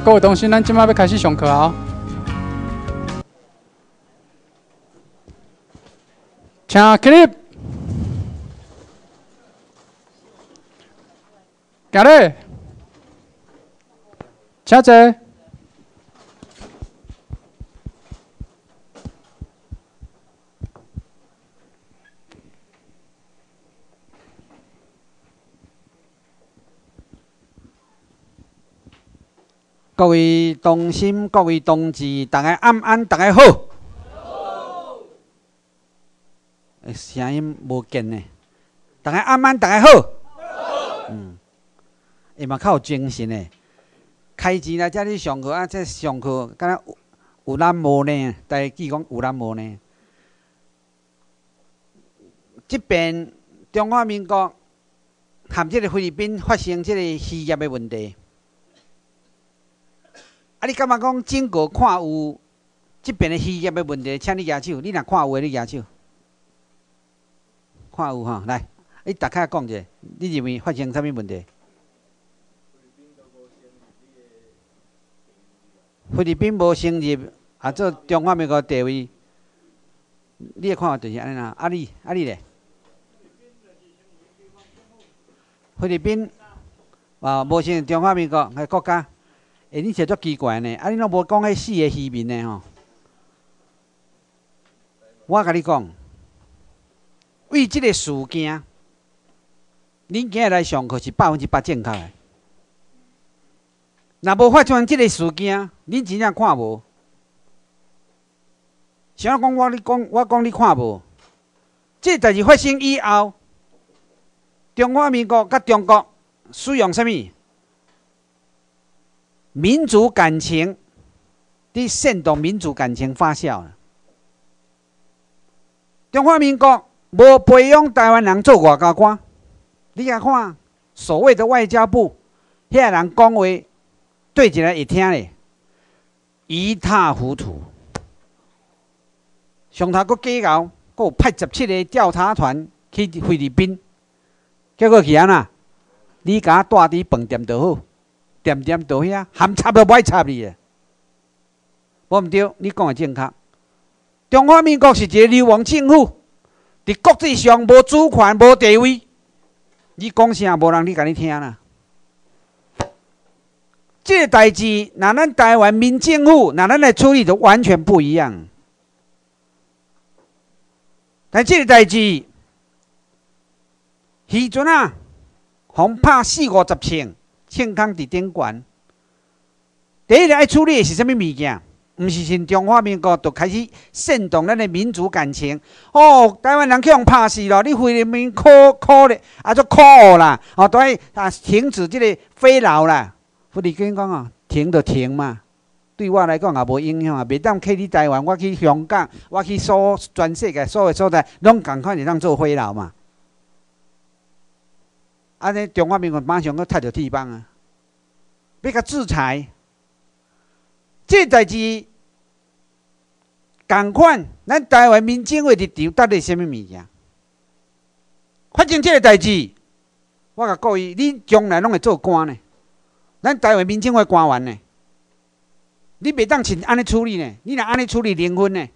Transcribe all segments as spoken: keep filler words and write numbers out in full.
各位同学，咱即马要开始上课啊！请起立，行咧，请坐。 各位同心，各位同志，大家安安，大家好。好。声音无见呢，大家安安，大家好。好。嗯，会嘛较有精神呢。开钱来遮里上课啊，这上课敢若有有咱无呢？大家记讲有咱无呢？即边中华民国含即个菲律宾发生即个渔业的问题。 啊！你感觉讲整个看有即边的渔业的问题，请你举手。你若看有诶，你举手。看有吼，来，你大概讲者，你认为发生啥物问题？菲律宾无升入啊，做中华民国地位，你诶看法就是安尼啦。啊你啊你咧？菲律宾啊，无升入中华民国个国家。 哎，你写足奇怪呢！啊，你拢无讲迄四个渔民呢吼？我甲你讲，为即个事件，恁今日来上课是百分之百正确的。若无发生即个事件，恁真正看无。啥讲我你讲，我讲你看无。即个代志发生以后，中华民国甲中国使用啥物？ 民族感情，伫煽动民族感情发酵了。中华民国无培养台湾人做外交官，你来看所谓的外交部，遐人讲话对起来会听咧，一塌糊涂。上头佫假熬，佫有派十七个调查团去菲律宾，结果去安那？你甲我带伫饭店就好。 点点到遐，含插都不爱插你诶，无毋对，你讲诶正确。中华民国是一个流亡政府，伫国际上无主权、无地位。你讲啥，无人你甲你听啦。这个代志，若咱台湾民政府，若咱来处理，就完全不一样。但这个代志，渔船啊，互拍四五十枪。 庆康伫顶悬，第一个爱处理的是啥物物件？毋是像中华民国就开始煽动咱的民族感情。哦，台湾人去互拍死咯，你菲律宾可可咧，啊足可恶啦！哦，都爱啊停止即个非劳啦。菲律宾讲哦，停就停嘛，对我来讲也无影响啊。袂当去你台湾，我去香港，我去所全世界所有所在，拢共款会当做非劳嘛。 安尼，中华民国马上佫踢着铁板啊！要甲制裁，这代志共款，咱台湾民政府立场到底是啥物物件？发生这个代志，我甲各位，你将来拢会做官呢？咱台湾民政府官员呢？你袂当像安尼处理呢？你若安尼处理离婚呢？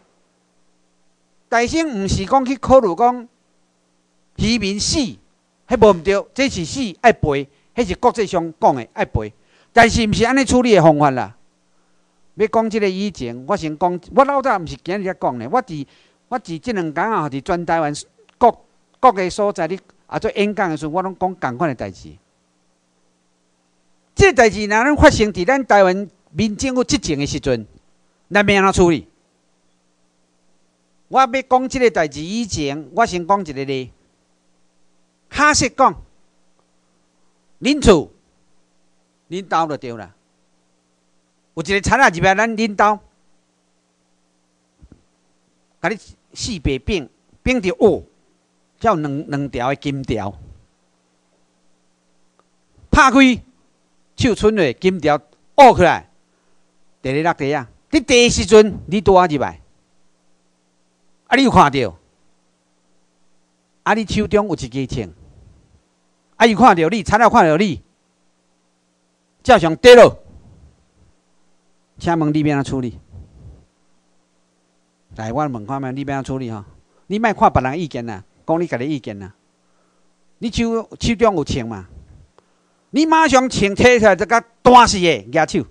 大省毋是讲去考虑讲渔民死。 迄无毋对，这是死爱赔，迄是国际上讲的爱赔，但是毋是安尼处理的方法啦。要讲即个以前，我先讲，我老早毋是今日才讲的，我伫我伫即两天啊，伫全台湾各各个所在咧啊做演讲的时候，我拢讲共款的代志。即个代志若咱发生伫咱台湾民政府执政的时阵，咱要安怎处理？我要讲即个代志以前，我先讲一个例。 假设讲，恁厝、恁兜就对啦。有一个贼仔入来咱恁兜，甲你四百柄，柄着哦，才有两两条的金条，拍开，手伸落，金条握起来，第二落地啊！你第一时阵你拄啊入来，啊你有看到？啊你手中有一支枪。 啊！伊看到你，贼仔看到你，照常跌落， 请问你要安怎处理？来，我问看觅，你要安怎处理吼？你莫看别人意见啦，讲你家己意见啦。你手手中有枪嘛？你马上枪摕出来，就甲断死个举手。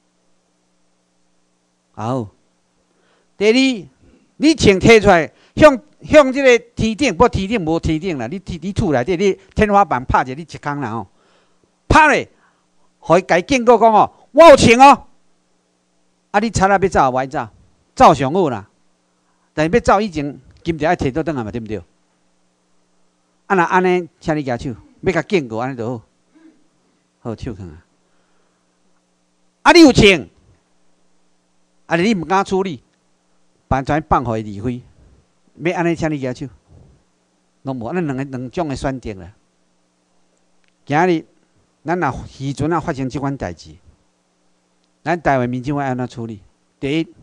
好。第二，你枪摕出来，向向即个天顶，不天顶无天顶啦，你你厝内底，你天花板拍者，你一空啦吼，拍咧，互伊家警告讲哦，我有枪哦。啊，你贼仔要走无爱走，走上好啦。但是要走以前，金条爱摕倒转来嘛，对毋对？啊，若安尼，请你举手，要甲警告安尼就好，好手看啊。啊，你有枪，啊，你毋敢处理，办怎放互伊离开？要安尼，请你举手，拢无安尼两个两种的选择啦。今日咱若渔船啊发生即款代志，咱台湾民众要安怎处理？第一。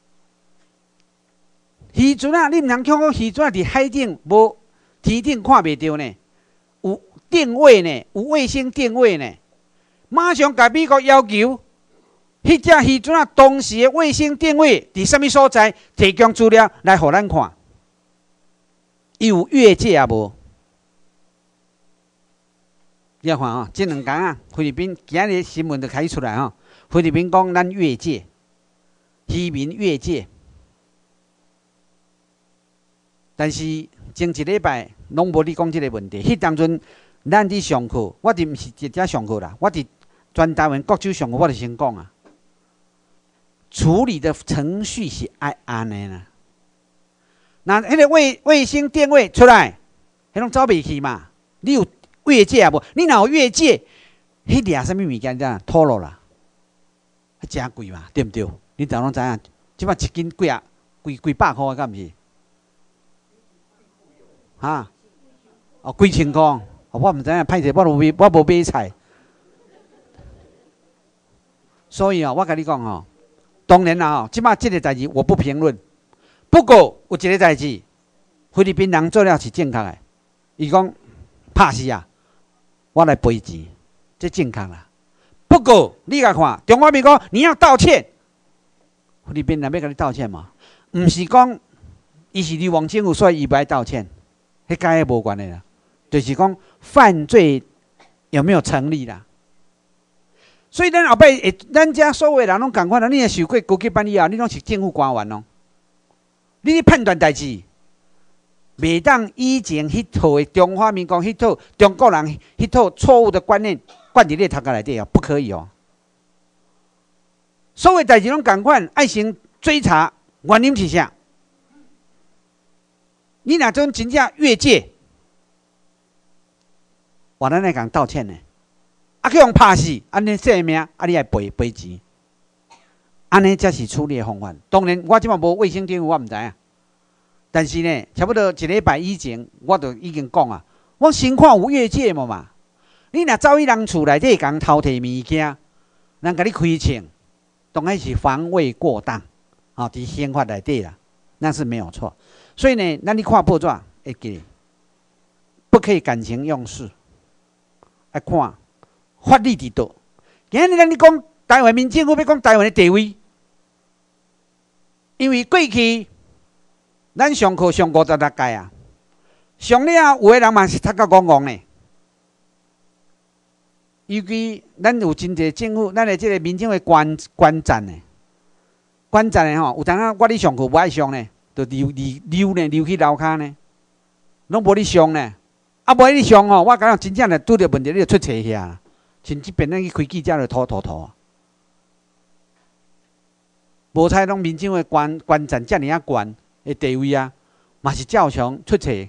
渔船啊，你毋通讲讲渔船伫海顶无天顶看袂到呢，有定位呢，有卫星定位呢。马上甲美国要求，迄只渔船啊当时的卫星定位伫什么所在，提供资料来互咱看。伊有越界啊无？你看哦，即两天啊，菲律宾今日新闻就开出来吼，菲律宾讲咱越界，渔民越界。但是前一礼拜拢无你讲即个问题。迄当阵咱伫上课，我伫毋是直接上课啦，我伫全台湾各州上课，我就先讲啊。处理的程序是爱安尼啦。那迄个卫卫星定位出来，迄拢走袂去嘛？你有越界啊无？你若有越界，迄掠什么物件咋吐落啦？真贵嘛，对毋对？你当拢知影，即摆一斤几啊？几几百箍啊？敢毋是？哈，哦，几千块，哦，我毋知影，歹势，我无买，我无买菜。所以哦，我甲你讲哦，当然啦哦，即摆即个代志我不评论。不过有一个代志，菲律宾人做了是正确的。伊讲拍死啊，我来赔钱，这正确啦。不过你甲看，中华民国你要道歉，菲律宾人要甲你道歉嘛？毋是讲伊是流亡政府，所以伊不爱道歉。迄甲迄无关的啦，就是讲犯罪有没有成立啦？所以咱后摆会，咱遮所有人拢共款啦。你若受过高级班以后，你拢是政府官员咯。你咧判断代志，袂当以前迄套的中华民国迄套中国人迄套错误的观念灌伫你头壳内底哦，不可以哦。所有代志拢共款，爱先追查原因是啥。你若种真正越界，我咱来共道歉呢。啊，去用拍死，安尼性命，啊，你爱赔赔钱，安尼才是处理的方法。当然，我即马无卫生定位，我毋知影。但是呢，差不多一礼拜以前，我就已经讲啊，我先看有越界无嘛。你若走去人厝内底共偷摕物件，人甲你开枪，当然是防卫过当，啊、哦，伫宪法内底啦，那是没有错。所以呢，咱你看报纸会记，不可以感情用事，要看法律伫倒。今日咱你讲台湾民政府要讲台湾的地位，因为过去咱上课上五十六届啊，上了有的人嘛是读到戆戆呢。尤其咱有真侪政府，咱的即个民政的官官站呢，官站的吼，有当啊我咧上课无爱上呢。就溜溜溜呢，溜去楼骹呢，拢无你上呢。啊，无你上吼，我感觉真正的拄着问题，你就出册遐啦。像即边咱去开记者就拖拖拖。无采拢民政的官官站遮尔啊悬的地位啊，嘛是照常出册。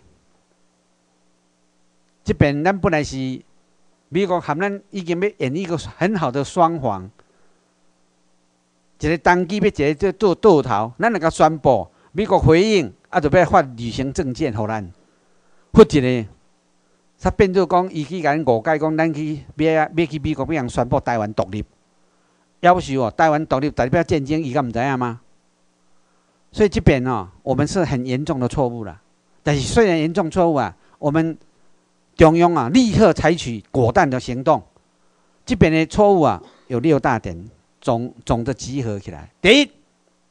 即边咱本来是美国含咱已经要演一个很好的双簧，一个当机要一个做做倒头，咱两个宣布。美国回应，啊，就要发旅行证件互咱，发一个，才变做讲，伊去甲咱误解讲，咱去要要去美国，要人宣布台湾独立，要是哦，台湾独立代表战争，伊敢毋知影吗？所以这边哦，我们是很严重的错误啦。但是虽然严重错误啊，我们中央啊立刻采取果断的行动。这边的错误啊有六大点， 总总的集合起来。第一，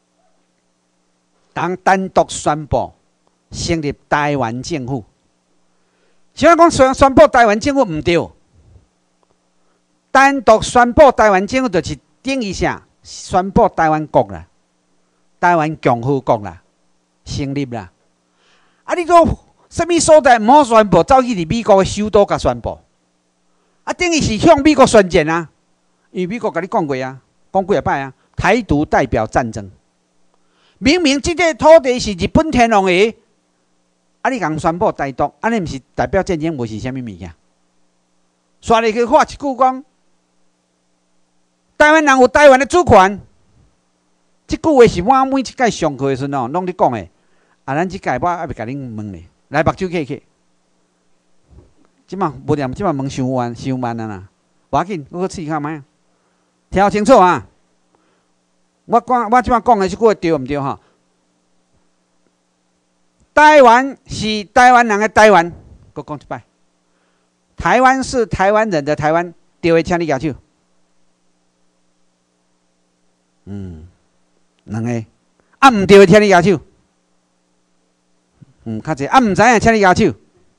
当单独宣布成立台湾政府，像我讲宣宣布台湾政府唔对，单独宣布台湾政府就是等于啥？宣布台湾国啦，台湾共和国啦，成立啦。啊，你讲什么所在唔好宣布，走去伫美国的首都甲宣布，啊，等于是向美国宣战啊。因为美国甲你讲过啊，讲几啊摆啊，台独代表战争。明明这个土地是日本天皇的，啊，你共宣布台独，安尼毋是代表战争，无是啥物物件？刷入去话一句讲，台湾人有台湾的主权。这句话是我每一届上课的时候，拢咧讲的。啊，咱即届我还袂甲恁问咧，来目睭起起。即马无念，即马问伤慢，伤慢啊啦，无要紧，我去试看卖。听清楚啊！我讲我即马讲的即句话对毋对哈？台湾是台湾人的台湾，我讲一摆。台湾是台湾人的台湾，对的，请你举手。嗯，两个，啊毋对的，请你举手。嗯，较济，啊毋知影，请你举手。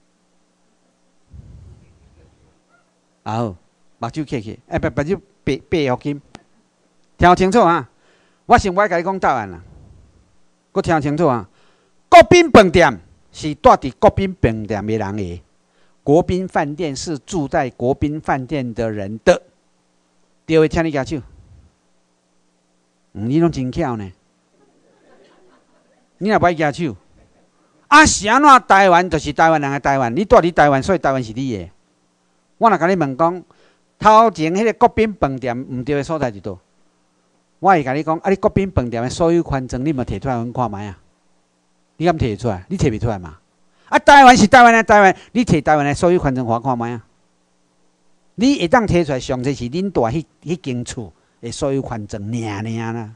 啊好，目睭起起，哎，目目睭白白互金，听清楚啊！我先我甲你讲答案啦，佮听清楚啊！国宾饭店是住伫国宾饭店的人的，国宾饭店是住在国宾饭店的人的，对的，请你举手。嗯，你拢真巧呢，你若不举手。啊，是安怎？台湾就是台湾人的台湾，你住伫台湾，所以台湾是你的。我若甲你问讲，头前迄个国宾饭店毋对的所在是倒？我会甲你讲，啊，你国宾饭店的所有权证，你嘛摕出来，阮看卖啊？你敢摕出来？你摕袂出来嘛？啊，台湾是台湾的台湾，你摕台湾的所有权证，我看卖啊？你会当摕出来，上济是恁住迄迄间厝的所有权证，尔尔啦。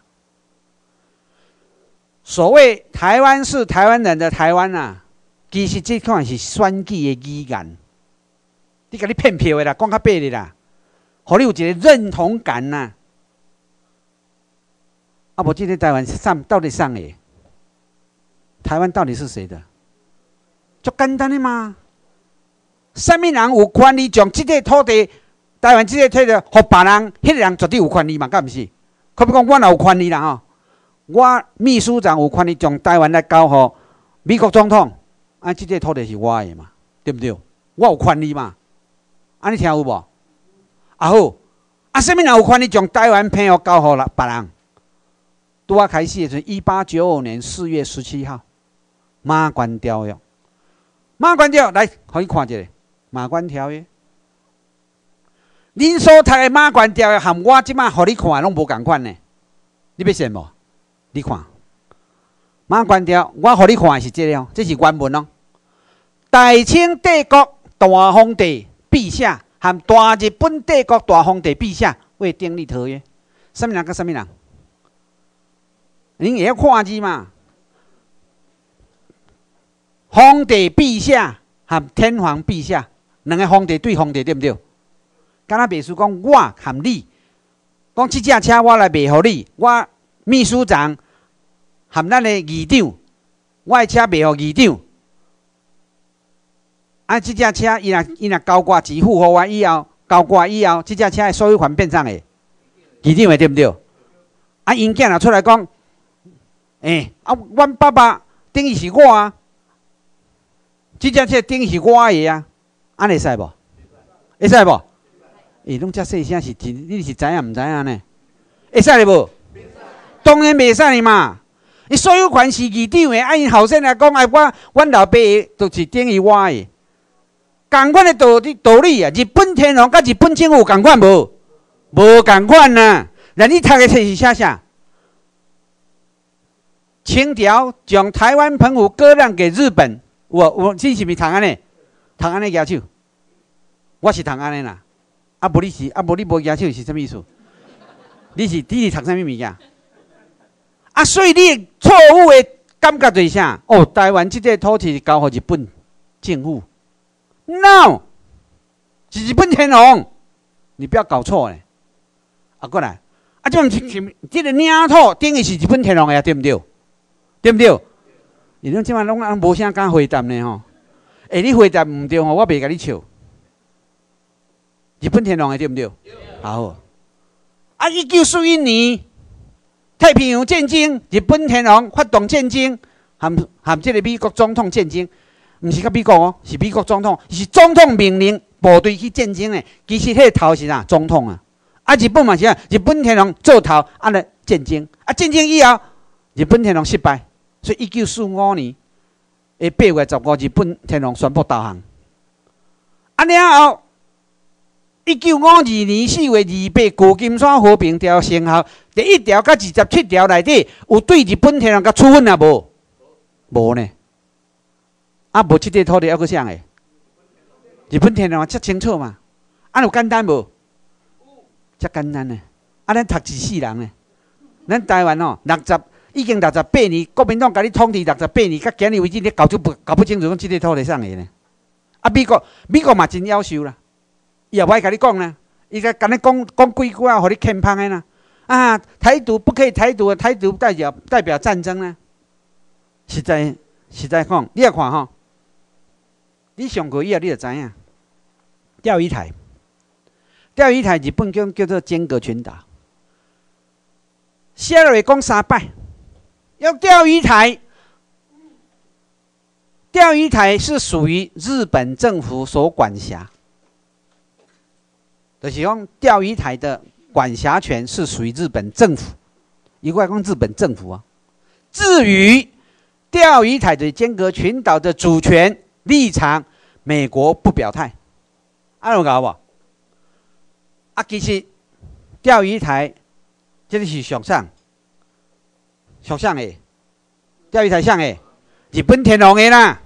所谓台湾是台湾人的台湾啊，其实这款是选举的语言，你甲你骗票的啦，讲较白的啦，互你有一个认同感呐、啊。啊，无这个台湾是上到底上的？台湾到底是谁的？足简单的嘛。什么人有权利将这个土地，台湾这个土地，互别人，迄、那个人绝对有权利嘛，敢毋是？可比讲，我也有权利啦吼。我秘书长有权利将台湾来交予美国总统，啊，这个土地是我的嘛，对不对？我有权利嘛，安尼听有无？啊好，啊，什么人有权利将台湾偏要交予啦别人？拄啊开始的时候，一八九五年四月十七号，马关条约。马关条约来，互你看一下马关条约。恁所读的马关条约，含我即摆互你看，拢无共款呢。你要信无？你看，马关条，我互你看的是这个，这是原文哦。大清帝国大皇帝陛下和大日本帝国大皇帝陛下未订立条约。什么人跟什么人？恁会晓看字嘛？皇帝陛下和天皇陛下，两个皇帝对皇帝对不对？敢若秘书讲，我和你，讲这架车我来卖互你，我秘书长。含咱的议长，我的车卖互议长。啊，这架车伊若伊若交我支付互我以后，交我以后，这架车的所有权变啥个？议长的对不对？啊，因囝若出来讲，诶、欸，啊，阮爸爸等于是我啊，这架车等于是我的啊，安会使无？会使无？诶、欸，拢遮细声是真，你是知影毋知影呢？会使哩无？当然袂使哩嘛。伊所有权是议长的，啊，因后生来讲，啊，我阮老爸的，就是等于我的，共款的道理道理啊！日本天皇甲日本政府有共款无？无共款呐！那你读的册是写啥？清朝将台湾澎湖割让给日本，我我这是毋是读安尼？读安尼举手，我是读安尼啦。啊，无你是啊，无你无举手是啥物意思？你是你是读啥物物件？啊，所以你错误的感觉就是啥？哦，台湾这块土地是交予日本政府 ，no， 是日本天皇，你不要搞错嘞。啊，过来， 啊，这毋是是这个领土等于是日本天皇的啊，对毋对？对毋对？你拢即摆拢无啥敢回答呢吼？哎，你回答毋对吼，我袂甲你笑。日本天皇的对毋对？好。啊，一九四一年太平洋战争，日本天皇发动战争，含含这个美国总统战争，毋是甲美国哦，是美国总统，是总统命令部队去战争的。其实迄个头是啥？总统啊。啊，日本嘛是啊，日本天皇做头，啊来战争，啊战争以后，日本天皇失败，所以一九四五年的八月十五，日本天皇宣布投降。啊了后。一九五二年四月二八，旧金山和平条约生效。第一条甲二十七条内底有对日本天皇甲处分啊无？无呢。啊，无即块土地还阁啥个？日本天皇遮清楚嘛？啊，有简单无？遮简单呢。啊，咱读一世人呢。咱台湾哦，六十已经六十八年，国民党甲你统治六十八年，甲今日为止，你搞就不搞不清楚讲即块土地啥个呢？啊，美国美国嘛真夭寿啦。伊也歹甲你讲啦，伊甲甲你讲讲几句啊，互你欠芳的啦。啊，台独不可以台独，台独代表代表战争呢。实在实在讲，你来看吼，你上过以后你就知影，钓鱼台，钓鱼台日本叫叫做尖阁群岛。写落来讲三摆，要钓鱼台，钓鱼台是属于日本政府所管辖。就是讲钓鱼台的管辖权是属于日本政府，一块讲日本政府啊。至于钓鱼台的尖阁群岛的主权立场，美国不表态，啊有搞无？啊，其实钓鱼台这个是属啥？属啥的？钓鱼台啥的？日本天皇的啦。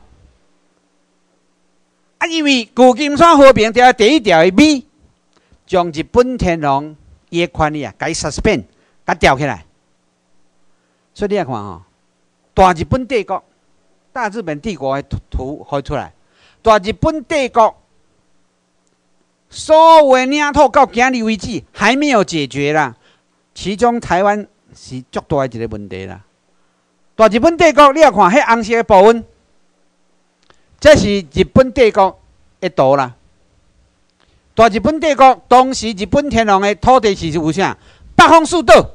啊，因为旧金山和平条约第一条的美。将日本天皇伊个权利啊，甲伊 suspend， 甲吊起来。所以你来看吼，大日本帝国、大日本帝国的图画出来，大日本帝国所有的领土到今日为止还没有解决啦。其中台湾是足大的一个问题啦。大日本帝国，你来看迄红色的部分，这是日本帝国的图啦。大日本帝国当时日本天皇的土地是有啥？八方四岛、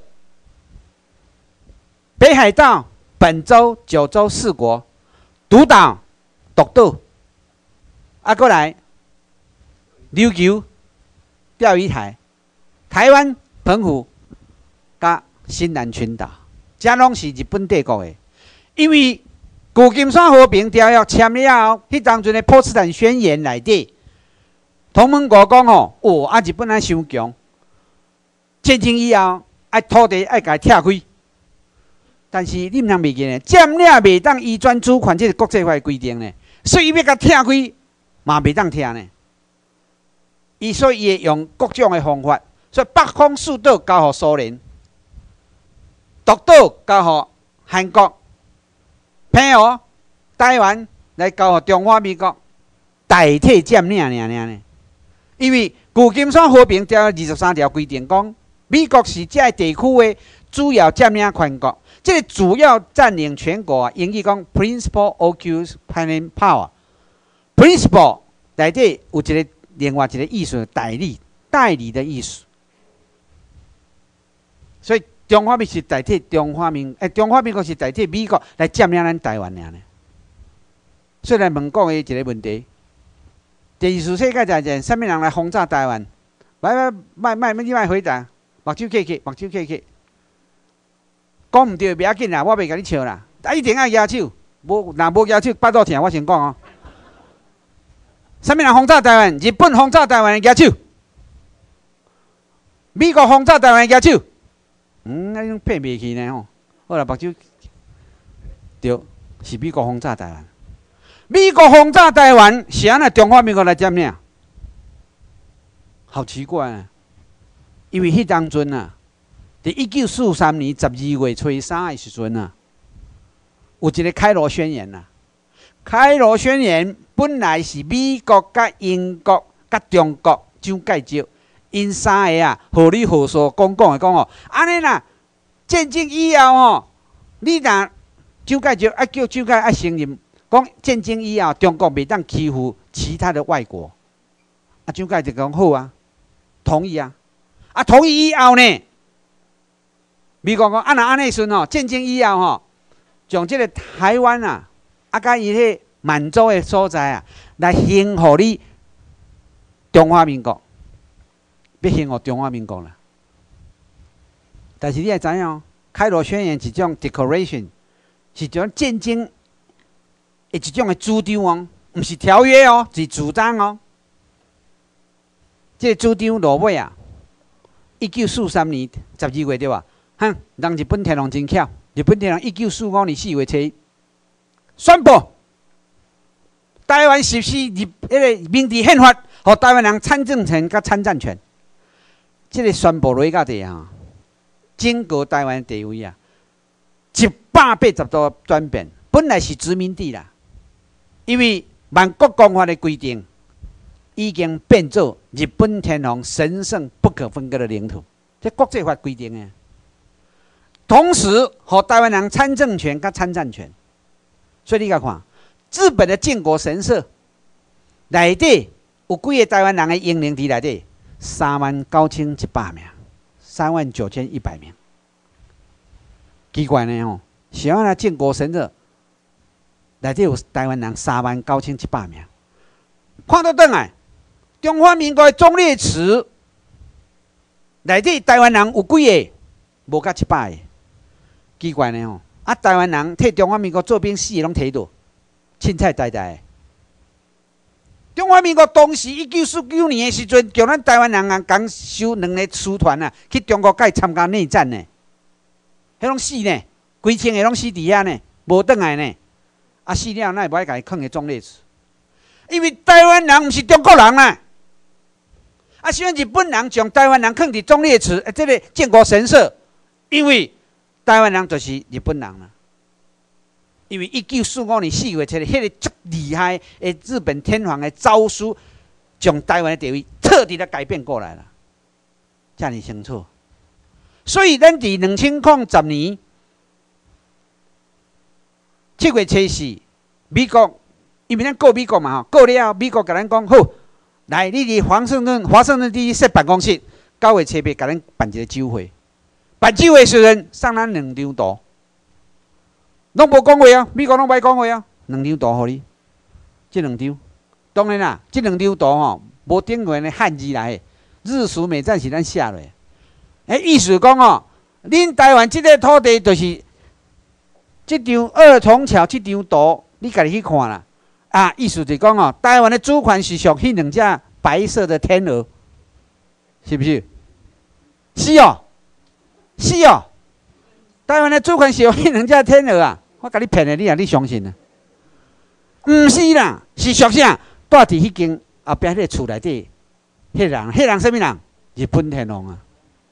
北海道、本州、九州四国、独岛、独岛，啊，过来琉球、钓鱼台、台湾、澎湖、甲新南群岛，这拢是日本帝国的。因为旧金山和平条约签了后，迄当阵的波茨坦宣言内底。同盟国讲吼，哦，啊日本啊伤强，战争以后爱土地爱甲拆开，但是你毋通袂记呢，占领袂当移转主权，这是国际法的规定呢，所以伊要甲拆开嘛袂当拆呢。伊所以伊会用各种的方法，所以北方四岛交予苏联，独岛交予韩国，澎湖、台湾来交予中华民国，代替占领尔尔呢。因为旧金山和平条约二十三条规定讲，美国是这地区的主要占领权国。这个主要占领全国啊，英语讲 principal occupying power。principal 内底有一个另外一个意思，代理、代理的意思。所以中华民是代替中华民，诶，中华民国是代替美国来占领咱台湾尔呢。所以来问讲的一个问题。第二次世界大战，什么人来轰炸台湾？卖卖卖卖，你卖回答，目睭起起，目睭起起。讲唔对，袂要紧啦，我袂甲你笑啦。啊，一定要举手，无若无举手，巴肚疼。我先讲哦。什么人轰炸台湾？日本轰炸台湾的举手。美国轰炸台湾的举手。嗯，那种骗袂去呢吼。好啦，目睭对，是美国轰炸台湾。美国轰炸台湾，是安那中华民国来占领？好奇怪啊！因为迄当阵啊，伫一九四三年十二月初三的时阵啊，有一个开罗宣言啊。开罗宣言本来是美国、甲英国、甲中国蒋介石因三个啊，合理合说讲讲的讲哦，安尼啦，战争以后哦，你若蒋介石啊叫蒋介石啊承认，讲战争以后中国袂当欺负其他的外国，啊蒋介石讲好啊，同意啊，啊同意以后呢，美国讲啊若安尼时吼，战争以后吼，将即个台湾啊，啊甲伊迄满洲的所在啊，来兴互你中华民国。要兴互中华民国啦，但是你也知影哦，开罗宣言是一种 declaration， 是一种战争的一种的主张哦，毋是条约哦，是主张哦。这个主张落尾啊，一九四三年十二月对吧？哼，人日本天皇真巧，日本天皇一九四五年四月初一宣布台湾实施日迄个明治宪法，互台湾人参政权甲参战权。这个宣布落到地啊，整个台湾地位啊，一百八十度转变。本来是殖民地啦，因为万国公法的规定已经变做日本天皇神圣不可分割的领土，这国际法规定的。同时，和台湾人参政权跟参战权。所以你甲看，日本的建国神社内底有几个台湾人的英灵伫内底？三万九千一百名，三万九千一百名。奇怪呢吼，是安那建国神社内底有台湾人三万九千一百名。看倒转来，中华民国的忠烈祠内底台湾人有几个？无甲一百个。奇怪呢吼，啊台湾人替中华民国做兵死的拢摕倒，凊彩呆呆的。中华民国当时一九四九年的时阵，叫咱台湾人啊，共收两个师团啊，去中国甲伊参加内战呢。迄拢死呢，规千个拢死伫遐呢，无转来呢。啊死了，那会无爱甲伊囥个忠烈祠？因为台湾人毋是中国人啦。啊，虽然日本人将台湾人囥伫忠烈祠，即个建国神社，因为台湾人就是日本人啦。因为一九四五年四月初的迄个足厉害的日本天皇的诏书，将台湾的地位彻底的改变过来了，这样清楚。所以咱伫两千零十年七月初四，美国因为咱告美国嘛吼，告了后，美国甲咱讲好，来你伫华盛顿华盛顿 D C 设办公室，九月初八甲咱办一个酒会，办酒会时阵送咱两张图。拢无讲话啊，美国拢歹讲话啊，两张图互你，即两张，当然啦，即两张图吼，无顶原的汉字来的，日苏美战是咱写落。诶，意思讲哦，恁台湾即个土地就是即张二重桥即张图，你家己去看啦。啊，意思就是讲哦，台湾的主权是属迄两只白色的天鹅，是不是？是哦，是哦，台湾的主权是属迄两只天鹅啊。我甲你骗的，你啊，你相信啊？毋是啦，是属啥？住伫迄间后壁迄个厝内底，迄人，迄人什么人？日本天皇啊！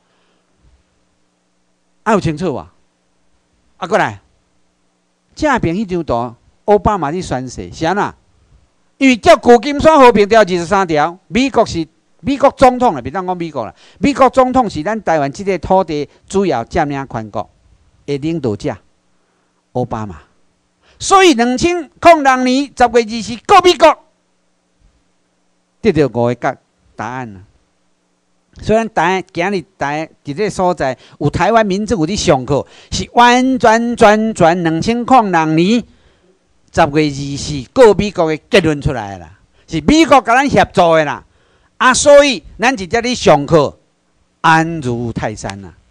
啊，有清楚无？啊，过来，正边迄张图，奥巴马去宣誓，是安怎？因为叫旧金山和平条二十三条，美国是美国总统啦，别当讲美国啦，美国总统是咱台湾即个土地主要占领权国的领导者。奥巴马，所以两千零六年十月二四告美国，得到五个答答案啦。虽然答案今日台伫这个所在有台湾民政有伫上课，是完全全全两千零六年十月二四告美国的结论出来啦，是美国甲咱协助的啦。啊，所以咱直接伫上课，安如泰山啦。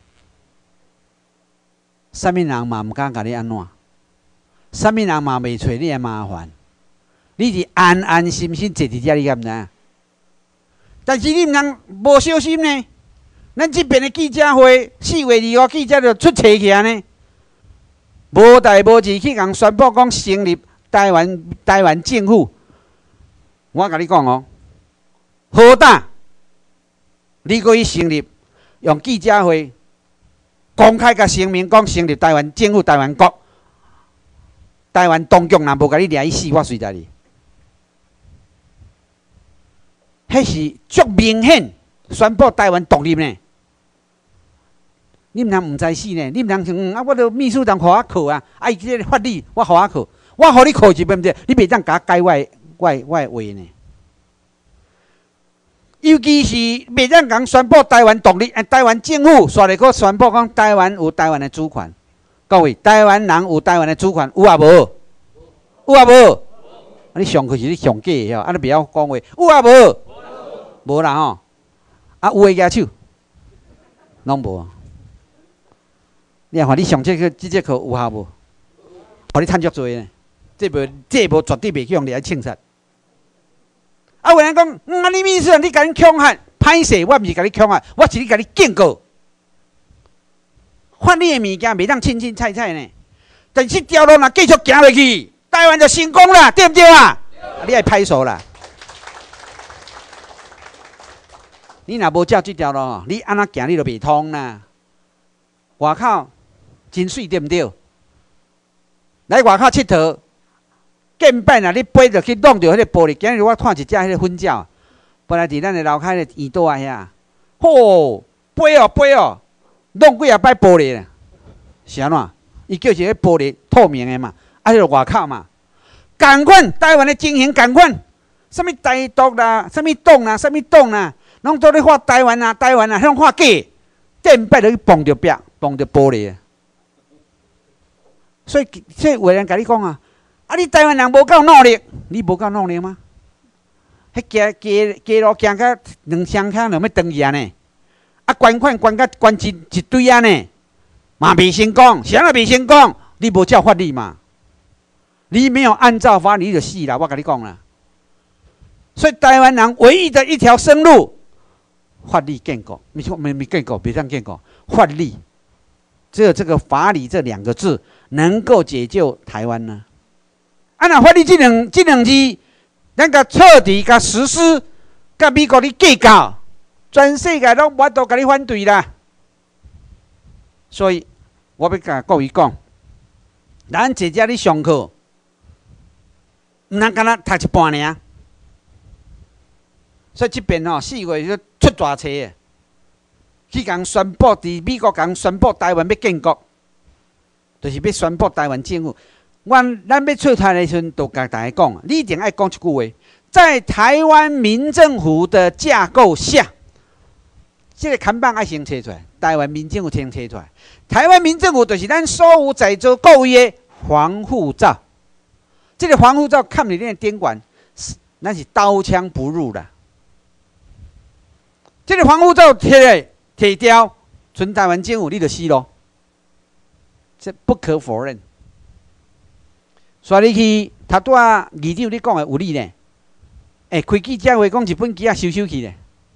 啥物人嘛毋敢甲你安怎？啥物人嘛袂找你的麻烦？你是安安心心坐伫遮，你敢毋知？但是你毋通无小心呢？咱即边的记者会四月二号记者就出册起来呢，无代无志去共宣布讲成立台湾台湾政府。我甲你讲哦，好大！你可以成立用记者会。公开甲声明讲成立台湾政府、台湾国、台湾当局若无甲你掠去死，我随在你。迄是足明显宣布台湾独立呢？你毋通毋知死呢？你毋通想、嗯、啊！我都秘书长互我靠啊！啊，伊即个法律我互我靠，我互你靠是对毋对？你袂当甲我改我我我话呢？尤其是袂当讲宣布台湾独立，哎，台湾政府煞来个宣布讲台湾有台湾的主权。各位，台湾人有台湾的主权，有啊无？有啊无？你上课是你上假的吼，啊你不要讲话，有啊无？无啦吼，啊有诶举手，拢无。你看你上这个这节课有效无？互你趁足多呢，这无这无绝对袂去用你来庆杀。啊有人讲，嗯啊你秘书长你甲恁强悍，歹势我毋是甲你强悍，我是咧甲你警告。法律的物件袂当清清菜菜呢，但是条路若继续行落去，台湾就成功啦，对不对啊？你爱拍手啦！你若无照这条路，你安怎行你就袂通啦。外口真水，对不对？来外口佚佗，见摆啊，你飞着去弄着迄个玻璃。今日我看一只迄个粉鸟，本来伫咱的楼骹的耳朵啊遐，吼飞哦飞哦。弄几啊摆玻璃咧，是安怎？伊叫一个玻璃透明的嘛，啊，迄个外口嘛，共款台湾的情形共款，什么台独啦，什么党啦，什么党啦，拢都咧画台湾啊，台湾啊，向画假，电摆就去碰着壁，碰着玻璃。所以，所以有人甲你讲啊，啊，你台湾人无够努力，你无够努力吗？迄街街街路行到两双脚就要断去啊呢！啊，捐款捐甲捐一一堆啊呢，嘛未成功，是安怎未成功？你无照法律嘛？你没有按照法律你就死啦！我甲你讲啦。所以台湾人唯一的一条生路，法律建国，没错，没没建国，别这样建国，法律，只有这个法理这两个字能够解救台湾呢。啊，那法律这两这两字，咱甲彻底甲实施，甲美国咧计较。全世界拢我都甲你反对啦，所以我要甲各位讲，咱坐遮咧上课，毋通干那读一半尔。所以这边吼、哦、四月就出大册诶，去共宣布伫美国共宣布台湾要建国，就是要宣布台湾政府。阮咱要出台的时阵，就甲大家讲，你一定爱讲一句话，在台湾民政府的架构下。这个看板爱先摕出来，台湾民政府先摕出来。台湾民政府就是咱所有在座各位的防护罩。这个防护罩看你那电管，那是刀枪不入啦。这个防护罩摕来摕掉，纯台湾政府你就死咯。这不可否认。所以你去他拄啊，议长你讲的有理呢。哎、欸，开记者会讲一本机啊收收去咧。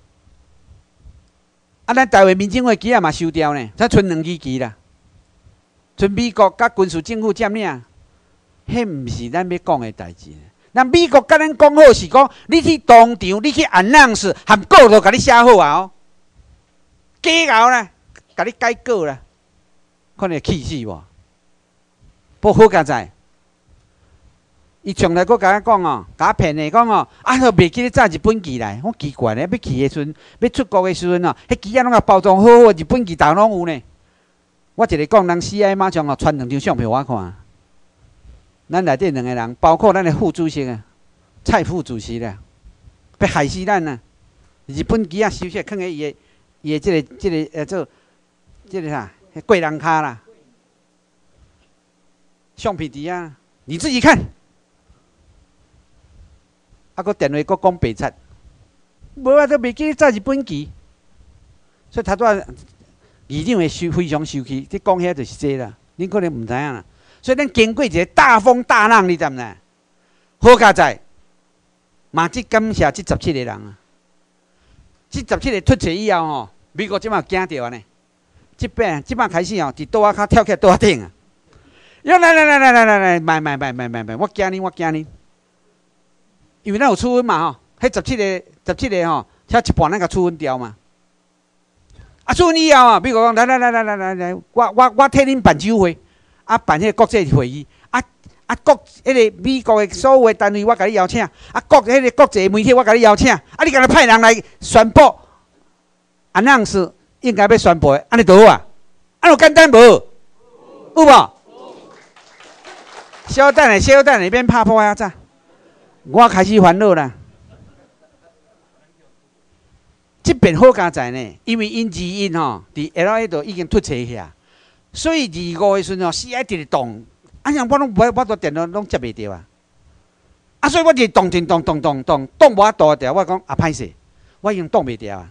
啊，咱台湾民政府机啊嘛收掉呢，才剩两支机啦。剩美国甲军事政府占领，迄毋是咱要讲的代志。咱美国甲咱讲好是讲，你去当场，你去安浪士，含稿都甲你写好啊哦。假熬啦，甲你改稿啦，看你气死无？不好佳哉。伊从来佫甲我讲哦，甲我骗的讲哦，啊，都袂记咧载日本机来，我奇怪咧，要去的时阵，要出国的时阵哦，迄机啊拢甲包装好好，日本机头拢有呢。我一个讲，人 C I A 马上哦传两张相片我看，咱内底两个人，包括咱的副主席啊，蔡副主席啦，要害死咱啊！日本机啊收起来，放喺伊的伊的这个这个呃做这个啥贵人卡啦，橡皮底啊，你自己看。啊！个电话个讲白贼，无啊都袂记载日本机，所以他都议长会受非常受气。你讲遐就是这啦，恁可能唔知影啦。所以咱经过一个大风大浪，你知唔知？好佳哉，嘛只感谢这十七个人啊！这十七个出去以后吼，美国即马惊着呢。即摆即摆开始哦，伫桌仔骹跳起来桌仔顶啊！哟来来来来来来来，买买买买买买，我惊你我惊你。因为咱有处分嘛吼，迄十七个十七个吼，才一半咱甲处分掉嘛。啊，处分以后啊，美国讲来来来来来来来，我我我替恁办酒会，啊办迄个国际会议，啊啊国迄个美国的所有的单位我甲你邀请，啊国迄个国际媒体我甲你邀请，啊你甲他派人来宣布安那是应该要宣布的，安尼就好啊，安有简单无？有无？小等下，小等下，免拍破啊！咋？我开始烦恼啦。这边好加在呢，因为因字音吼，伫 L A 度已经突切去啊，所以二五的时阵吼，死爱直直动，啊像我拢我我都电脑拢接袂着啊，啊所以我直动动动动动动动无法度着，我讲啊歹势，我已经动袂着啊。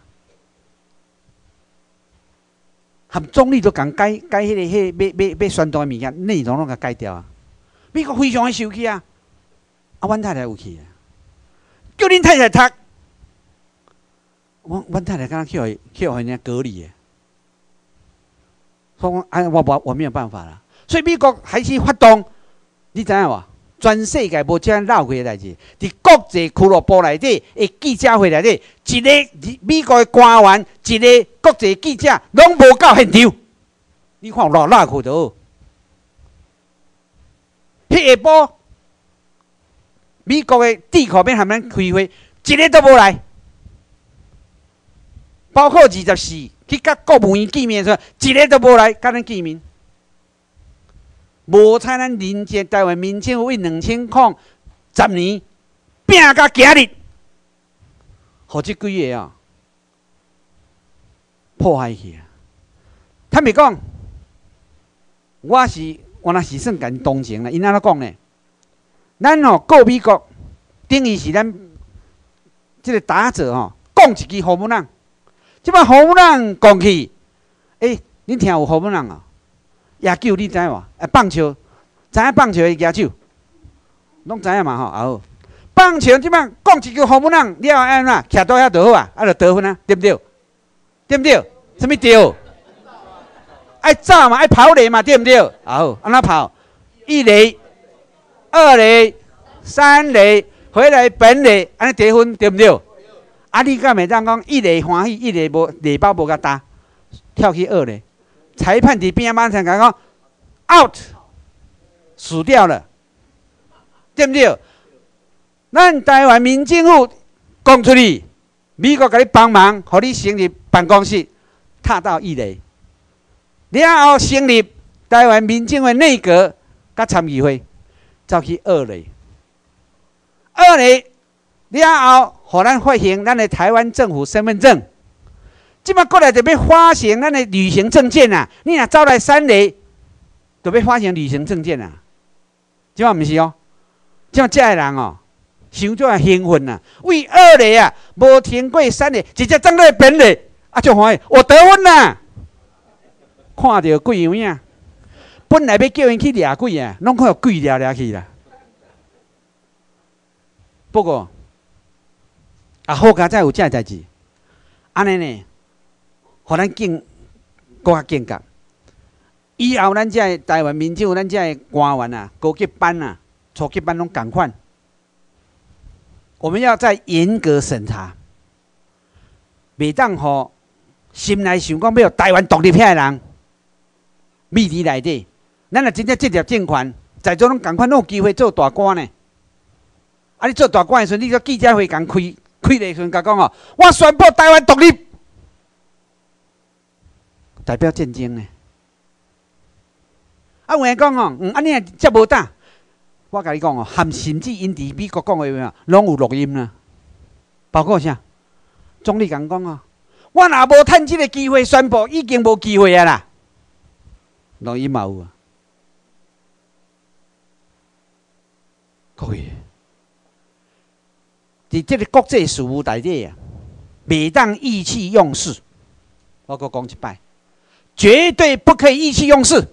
含总理都共改改迄、那个迄要要要宣传的物件内容拢甲改掉啊。美国非常的生气啊！啊，阮太太有去啊，叫恁太太读。阮阮太太敢叫伊叫人家隔离的，所以我哎，我我我没有办法啦。所以美国还是发动，你知影无？全世界无这样闹过的代志，伫国际俱乐部内底的记者会内底，一个美国的官员，一个国际记者，拢无到现场。你看闹闹去就好。迄下晡，美国的地壳边含咱开会，一个都无来。包括二十四去甲国务院见面的时候，一个都无来，甲咱见面。无采咱邻近台湾民政府为两千零十年拼到今日，互即几个啊破坏去啊！坦白讲，我是我若是算共同情啦。因安怎讲呢？咱吼告美国，等于是咱即个打者吼讲一句好母人。即摆好母人讲去，诶、欸，恁听有好母人啊？野球你知无？啊，棒球，知影棒球的野手，拢知影嘛吼？啊好，棒球即摆讲一句好母人，了安怎？徛倒遐就好啊，啊就得分啊，对不对？对不对？什么对？爱走嘛，爱跑垒嘛，对不对？啊好，安怎跑？一垒、二垒、三垒，回来本垒，安尼得分，对不对？啊！你敢袂当讲一垒欢喜，一垒无垒包无甲打，跳去二垒，裁判伫边仔马上讲 out， 输掉了，对不对？咱台湾民政府讲出去，美国甲你帮忙，互你成立办公室，踏到一垒，了后成立台湾民政府内阁甲参议会，走去二垒，二垒了后。互咱发行咱的台湾政府身份证，即摆过来就要发行咱的旅行证件啊！你若走来三垒，就要发行旅行证件啊！即摆毋是哦，即摆遮个人哦，伤足啊兴奋啊！为二垒啊，无停过三垒，直接站在本垒，啊，就欢喜，我得分啦！看到鬼样影，本来要叫因去掠鬼啊，拢看到鬼掠掠去啦。不过。啊，好佳才有遮代志，安尼呢，互咱更更较警觉。以后咱遮台湾民政府，咱遮的官员啊、高级班啊、初级班拢共款，我们要再严格审查，袂当互心内想讲要台湾独立遐的人，秘伫内底。咱若真正直接政权，在座拢共款，拢有机会做大官呢。啊，你做大官的时阵，你个记者会共开。开的时阵，甲讲哦，我宣布台湾独立，代表战争呢。啊，有人讲哦，嗯，安尼啊，遮无胆。我甲你讲哦，含甚至因伫美国讲的话，拢有录音啦。包括啥？总理讲讲哦，我若无趁即个机会宣布，已经无机会啊啦。录音嘛有啊。各位。伫这个国际事务内底啊，袂当意气用事。我搁讲一摆，绝对不可以意气用事，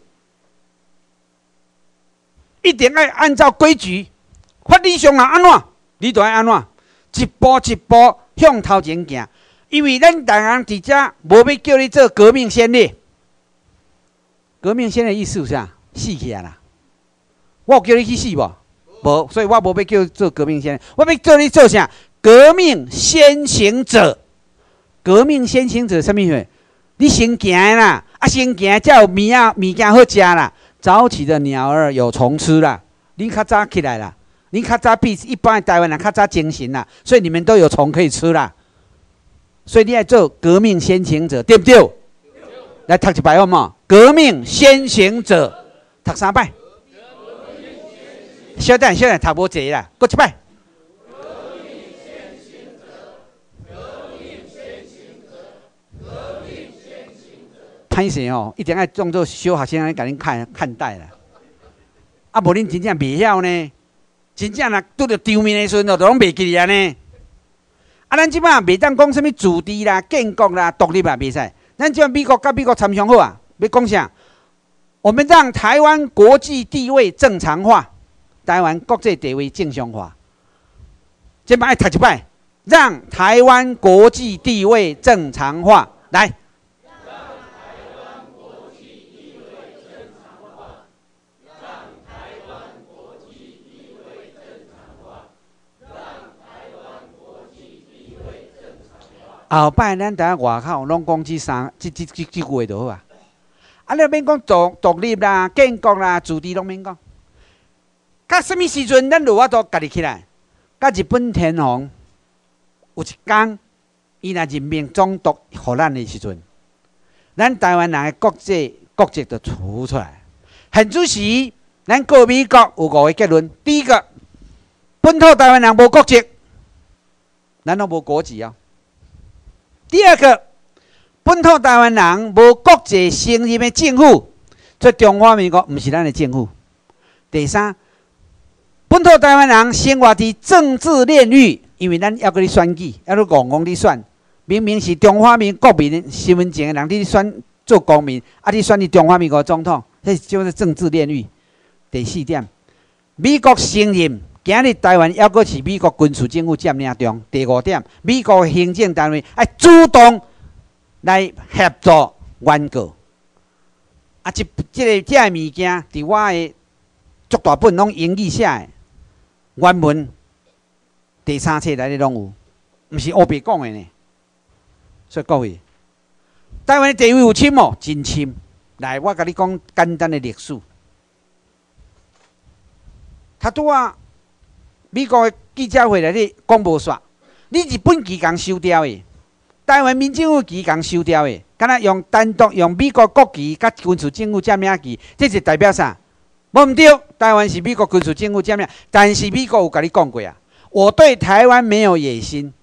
一定要按照规矩。法理上若安怎，你就要安怎，一步一步向头前行。因为咱台湾伫遮无要叫你做革命先烈。革命先烈意思是啥？死去啊啦！我有叫你去死无？无，所以我无要叫做革命先，我要叫你做啥？革命先行者。革命先行者什么意思？你先行啦，啊先行才有物啊物件好食啦。早起的鸟儿有虫吃啦，你较早起来啦，你较早比一般的台湾人较早精神啦，所以你们都有虫可以吃啦。 所以你要做革命先行者，对不对？来读一摆好嘛？革命先行者，读三摆。小等小等，读无济啦，搁一摆。歹势哦，一定要当做小学生来甲恁看看待啦。啊，无恁真正袂晓呢，真正若拄着场面的时阵，就拢袂记哩安尼。啊，咱即摆袂当讲什物自治啦、建国啦、独立啦，袂使。咱即摆美国甲美国参详好啊，要讲啥？我们让台湾国际地位正常化，台湾国际地位正常化。即摆爱读一摆，让台湾国际地位正常化，来。后摆咱伫外口拢讲即三、即即即即句话就好啊。啊，你免讲独独立啦、建国啦、自治拢免讲。到什么时阵，咱就法度家己起来？甲日本天皇有一天，伊若任命总督互咱的时阵，咱台湾人的国际国籍就出出来。现主时，咱告美国有五个结论：第一个，本土台湾人无国籍，咱都无国籍啊。第二个，本土台湾人无国际承认的政府，即中华民国毋是咱的政府。第三，本土台湾人生活伫政治炼狱，因为咱要搁咧选举，要搁戆戆咧选，明明是中华民国民身份证的人，你选做公民，啊，你选你中华民国总统，这就是政治炼狱。第四点，美国承认。今日台湾还阁是美国军事政府占领中。第五点，美国行政单位要主动来协助原告。啊，即即个这个物件，伫我的足大本拢英语写的，原文第三册内底拢有，毋是黑白讲的呢。所以各位，台湾的地位有深无？真深。来，我甲你讲简单的历史。他拄啊。美国的记者会内底讲无煞，你日本旗共收掉的，台湾民政府旗共收掉的，敢若用单独用美国国旗甲军事政府占领旗，这是代表啥？无毋对，台湾是美国军事政府占领，但是美国有甲你讲过啊，我对台湾没有野心。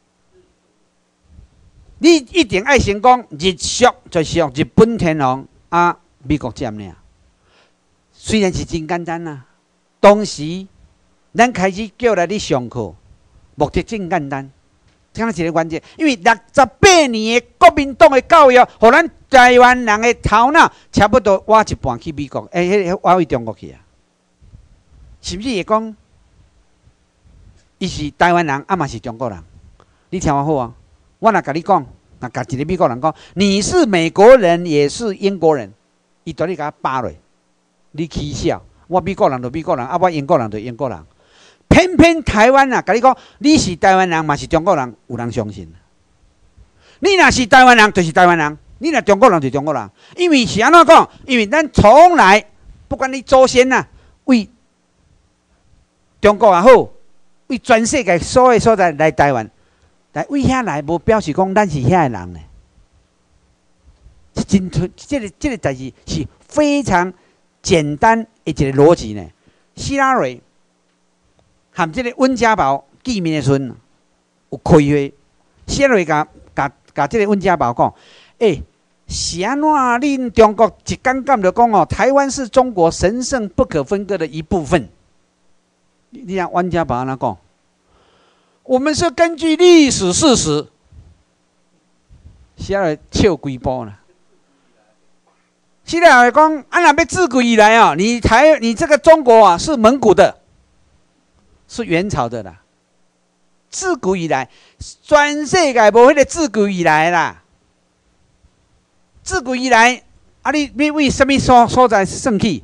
你一定爱先讲日属就属日本天皇啊，美国占领。虽然是真简单啊，当时。咱开始叫来你上课，目的真简单，听一个关键，因为六十八年的国民党的教育，互咱台湾人的头脑差不多挖一半去美国，诶、欸，迄挖去中国去啊。甚至会讲，伊是台湾人，啊嘛是中国人。你听我好啊，我若甲你讲，若甲一个美国人讲，你是美国人，也是英国人，伊绝对甲我扒落，你起笑。我美国人就美国人，啊，我英国人就英国人。偏偏台湾啊，甲你讲，你是台湾人，嘛是中国人，有人相信。你若是台湾人，就是台湾人；你若中国人，就是中国人。因为是安怎讲？因为咱从来不管你祖先啊，为中国也好，为全世界所有所在来台湾，但为遐来，无表示讲咱是遐的人呢。真纯，这个这个代志是非常简单的一个逻辑呢。希拉蕊。含这个温家宝见面的时阵，有开会，谢瑞甲甲甲这个温家宝讲：，诶、欸，是安怎恁中国一刚刚就讲哦，台湾是中国神圣不可分割的一部分。你看温家宝安怎讲？我们是根据历史事实。谢瑞笑几波了。谢瑞讲：，啊，若要自古以来啊，你台你这个中国啊是蒙古的。是元朝的啦，自古以来，全世界无迄个自古以来啦。自古以来，啊你你为什么所所在生气？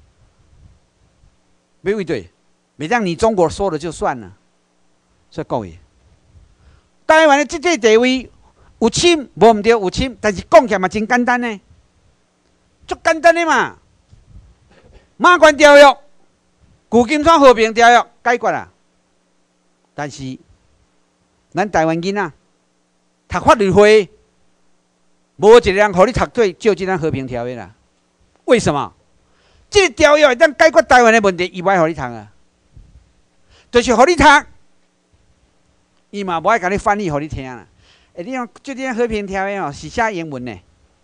没为对，没让你中国说了就算了。所以各位，台湾的这个地位有深无毋对，有深，但是讲起来嘛真简单呢，足简单的嘛。马关条约。旧金山和平条约解决啦，但是咱台湾囡仔读法律会，无一个人互你读对就这张和平条约啦。为什么？这个条约会当解决台湾的问题，伊袂互你读啊，就是互你读，伊嘛无爱甲你翻译互你听啦。诶，你讲这张和平条约哦，是写英文的。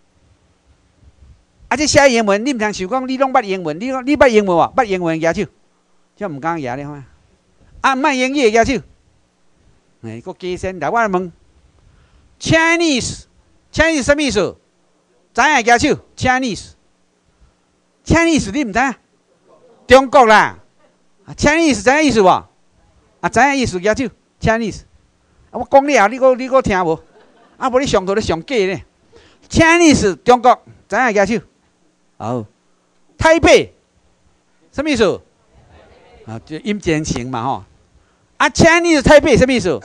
啊！这写英文，你毋通想讲你拢捌英文，你讲你捌英文无？捌英文举手，这毋敢举咧看。啊，毋捌英语的举手。哎，佫加先来，我来问 ，Chinese，Chinese 什么意思？知影举手 ，Chinese，Chinese 你毋知影？中国啦。Chinese 知影意思无？啊，知影意思举手 ，Chinese。啊，我讲了，你佫你佫听无？啊，无你上课咧上假咧。Chinese 中国知影举手。哦，台北什么意思？啊，就音简型嘛吼。啊 ，Chinese 台北什么意思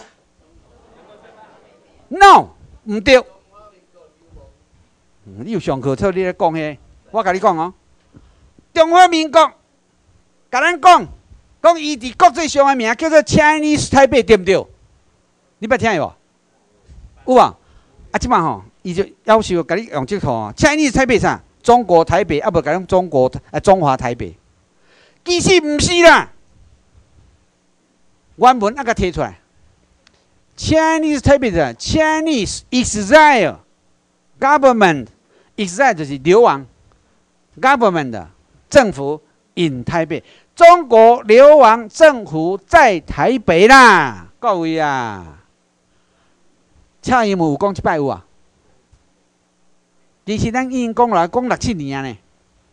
？No， 唔对。你有上课，错你咧讲迄，我甲你讲哦。中华民国甲咱讲，讲伊伫国际上的名叫做 Chinese 台北，对不对？你捌听无？有啊。啊，即摆吼，伊就要求甲你用即套哦 ，Chinese 台北啥？中国台北，啊无甲用中国啊中华台北，其实毋是啦。原文啊，甲摕出来 ，Chinese 台北的 Chinese Israel government Israel 就是流亡 government 的政府 in 台北，中国流亡政府在台北啦，各位啊，蔡英文有讲即摆有啊？其实咱已经讲落来，讲六七年啊呢。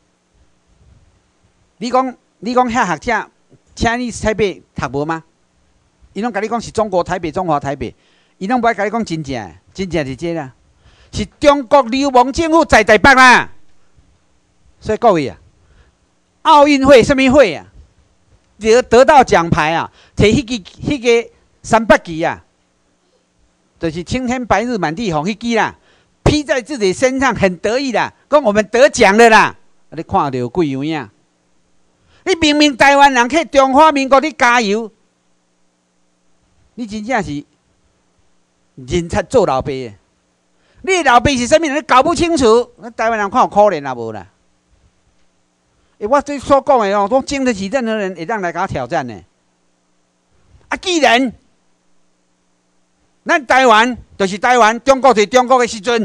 你讲你讲遐学者，Chinese 台北读无吗？伊拢甲你讲是中国台北、中华台北，伊拢无爱甲你讲真正，真正是这啦，是中国流亡政府在台北啦。所以各位啊，奥运会什么会啊？得得到奖牌啊，摕迄支迄个三八旗啊，就是青天白日满地红迄支啦。披在自己身上，很得意啦，讲我们得奖了啦！你看到有几样样？你明明台湾人去中华民国，你加油！你真正是人才做老爸的。你老爸是啥物人？你搞不清楚，那台湾人看有可怜啊无啦？欸，我这所讲的哦，都经得起任何人会当来甲我挑战呢。啊，既然咱台湾就是台湾，中国就是中国的时阵。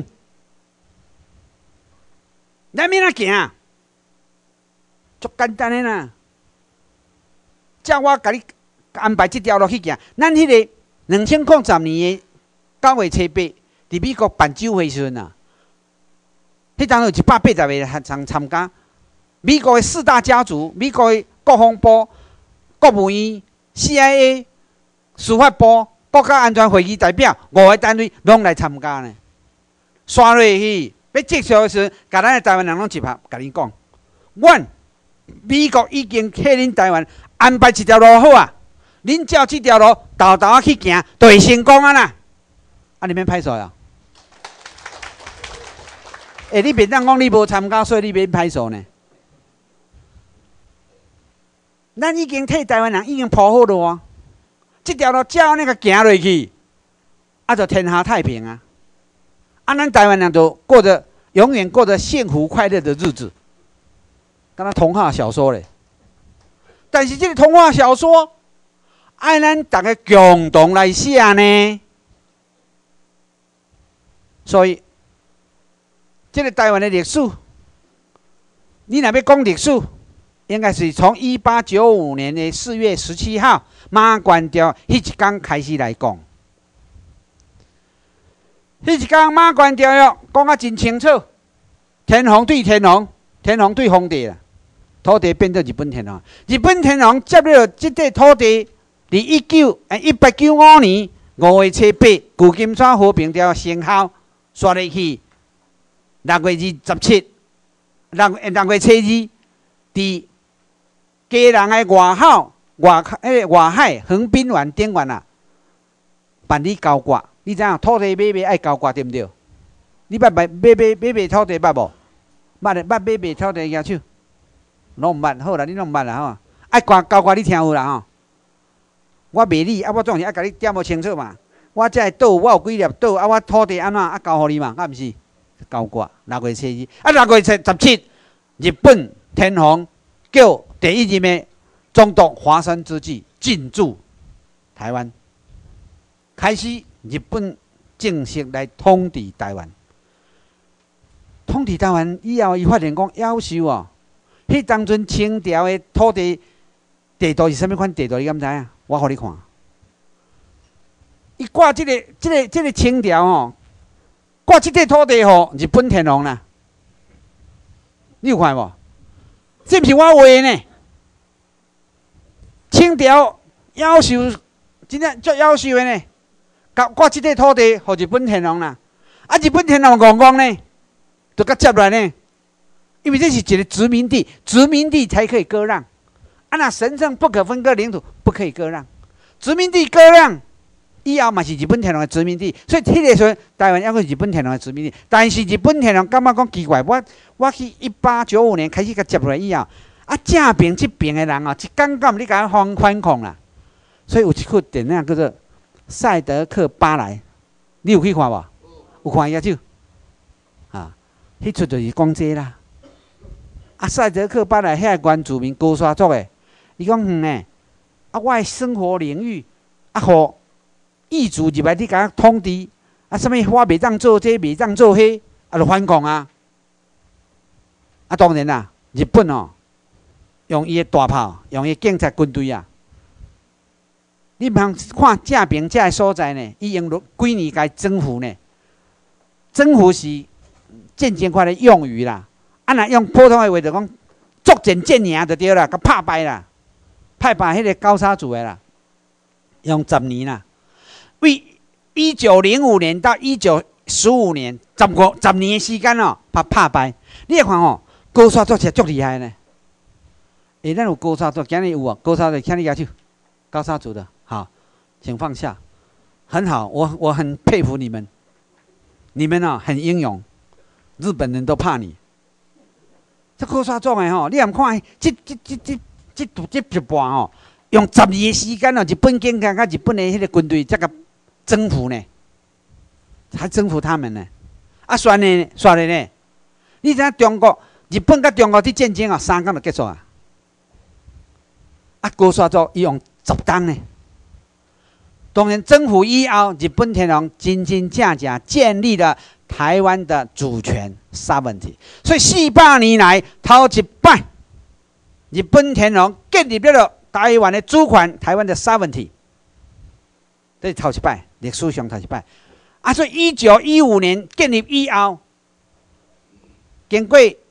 咱要哪行？足简单的啦。叫我甲你安排这条路去行。咱迄个两千零十年的九月初八，伫美国办酒会时阵啊，迄当有一百八十个人参参加。美国的四大家族，美国的国防部、国务院、C I A、司法部、国家安全会议代表五个单位拢来参加呢。刷落去。要结束的时候，甲咱的台湾人拢集合，甲恁讲，阮美国已经替恁台湾安排一条路好啊，恁照这条路豆豆啊去行，就会成功啊啦。啊，你免拍手啊！诶、欸，你别当讲你无参加，所以你免拍手呢。咱已经替台湾人已经铺好了啊，这条路照那个行落去，啊，就天下太平啊。啊，咱台湾人就过着永远过着幸福快乐的日子，敢若童话小说嘞。但是这个童话小说，爱咱大家共同来写呢。所以，这个台湾的历史，你若要讲历史，应该是从一八九五年的四月十七号马关条迄一天开始来讲。迄一天马关条约讲啊真清楚，天皇对天皇，天皇对皇帝啦，土地变做日本天皇。日本天皇接了这块土地，伫一九诶一八九五年五月初八，旧金山和平条约生效，刷入去六月二十七，六六月初二，伫家人的外口外迄外海横滨湾顶湾啊，办理交割。你知影土地买卖爱交割对毋对？你捌买买买买卖土地捌无？捌咧，捌买卖土地举手。拢毋捌，好啦，你拢毋捌啦吼。爱交交割你听有啦吼。我卖你，啊我总是爱甲你点无清楚嘛。 我这岛我有几粒岛啊，我土地安怎啊交互你嘛？啊，毋是交我六月初二啊，六月十七，日本天皇叫第一任的总督华山之际进驻台湾，开始日本正式来统治台湾。统治台湾以后，伊发现讲夭寿哦，迄当阵清朝的土地地图是啥物款地图？你敢知影？我互你看。伊挂即、這个、即、這个、即、這个清朝哦，挂即块土地互日本天皇啦。你有看无？这毋是我画的呢。清朝夭寿，真正足夭寿的呢。挂挂即块土地互日本天皇啦。啊，日本天皇戆戆呢？都甲接来呢，因为这是一个殖民地，殖民地才可以割让。啊，那神圣不可分割领土不可以割让，殖民地割让以后嘛是日本天皇的殖民地，所以迄个时候台湾还阁是日本天皇的殖民地。但是日本天皇感觉讲奇怪，我我去一八九五年开始甲接落来以后，啊正边这边的人哦，一敢敢你甲反反抗啦。所以有一部电影叫做《赛德克巴莱》，你有去看无？有看伊只手？啊。迄出就是讲这啦，啊，赛德克巴莱遐个原住民高沙族诶，伊讲嗯呢，啊，我诶生活领域，啊，互异族入来你甲统治，啊，啥物我袂当做这，袂当做迄，啊，就反抗啊。啊，当然啦，日本哦，用伊诶大炮，用伊警察军队啊，你通看正边这个所在呢，伊用了几年甲征服呢？征服是渐渐快的用语啦，啊，若用普通的话就讲作战见赢就对啦，甲拍败啦，拍败迄个高沙族的啦，用十年啦，为一九零五年到一九十五年，十五十年的时间哦，拍拍败。你看哦，高沙族是足厉害呢。诶，咱有高沙族，今日有啊，高沙族，请你举手，高沙族的，好，请放下，很好，我我很佩服你们，你们啊很英勇。日本人都怕你，这高沙族的吼，你也看，这这这这这这一半吼，用十年的时间哦，日本警察甲日本的迄个军队才个征服呢，还征服他们呢。啊，算呢，算了呢。你知影中国、日本甲中国伫战争啊，三天就结束啊。啊，高沙族伊用十天呢。当然，征服以后，日本天皇真真正正建立了台湾的主权 sovereignty， 所以四百年来头一摆，日本天皇建立了台湾的主权，台湾的 sovereignty， 这是头一摆，历史上头一摆。啊，所以一九一五年建立以后，经过诶、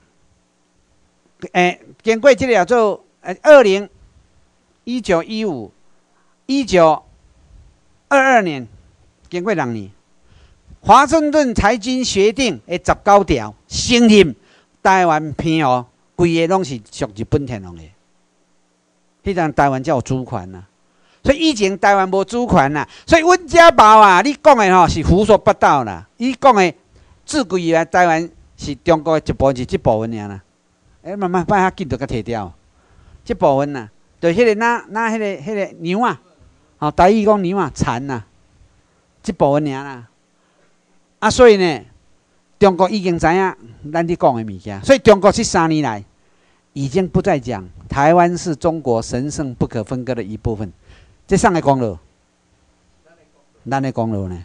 欸，经过这个叫做呃二零一九一五一九。二二年，经过两年，华盛顿裁军协定的十九条承认台湾偏哦，规个拢是属日本天皇的。迄阵台湾才有主权呐、啊，所以以前台湾无主权呐、啊，所以温家宝啊，你讲的吼是胡说八道啦。伊讲的自古以来台湾是中国的一部分，是这部分尔啦。哎，慢慢摆较紧就甲摕掉，这部分呐，就迄、那个哪哪迄个迄个牛啊。哦，台语讲牛啊蚕呐，这部分尔啦。啊，所以呢，中国已经知影咱伫讲的物件，所以中国这三年来已经不再讲台湾是中国神圣不可分割的一部分。这上来讲了，咱来讲了呢。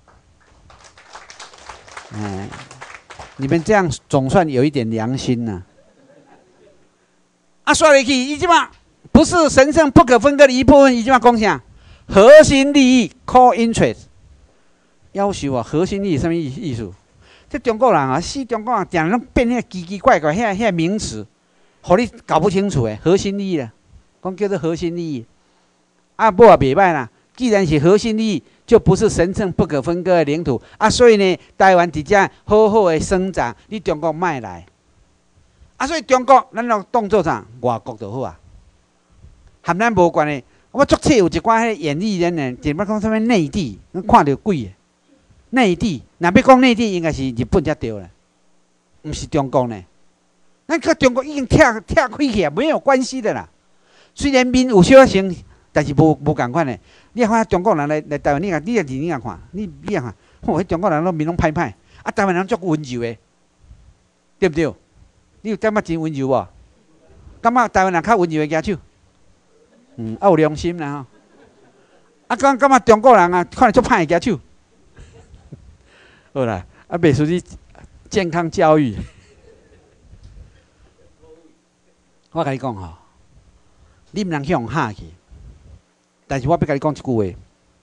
哎，你们这样总算有一点良心呐、啊。啊，说来去，伊即嘛不是神圣不可分割的一部分，伊即嘛讲啥？核心利益 （core interest） 要求啊，核心利益什么意意思？这中国人啊，死中国人定拢变遐奇奇怪怪，遐遐名词，互你搞不清楚诶。核心利益啦，讲叫做核心利益。啊，不也袂歹啦。既然是核心利益，就不是神圣不可分割的领土啊。所以呢，台湾伫遮好好的生长，你中国卖来。啊，所以中国咱要当作啥？外国就好啊，和咱无关系。我足册有一寡迄演艺人员，就要讲什么内地，看到鬼诶。内地，若要讲内地，应该是日本才对啦，毋是中国呢。咱甲中国已经拆拆开去啊，没有关系的啦。虽然面有小像但是无无共款的。你看中国人来来台湾，你看你也你也看，你你也看，吼，迄中国人拢面拢歹歹，啊，台湾人足温柔的，对不对？你有感觉真温柔无？感觉台湾人较温柔的举手，嗯，啊有良心啦吼。啊，感感觉中国人啊，看着足歹的举手。好啦，啊，袂属于健康教育。我甲你讲吼，你毋通去互吓去。但是我要甲你讲一句话，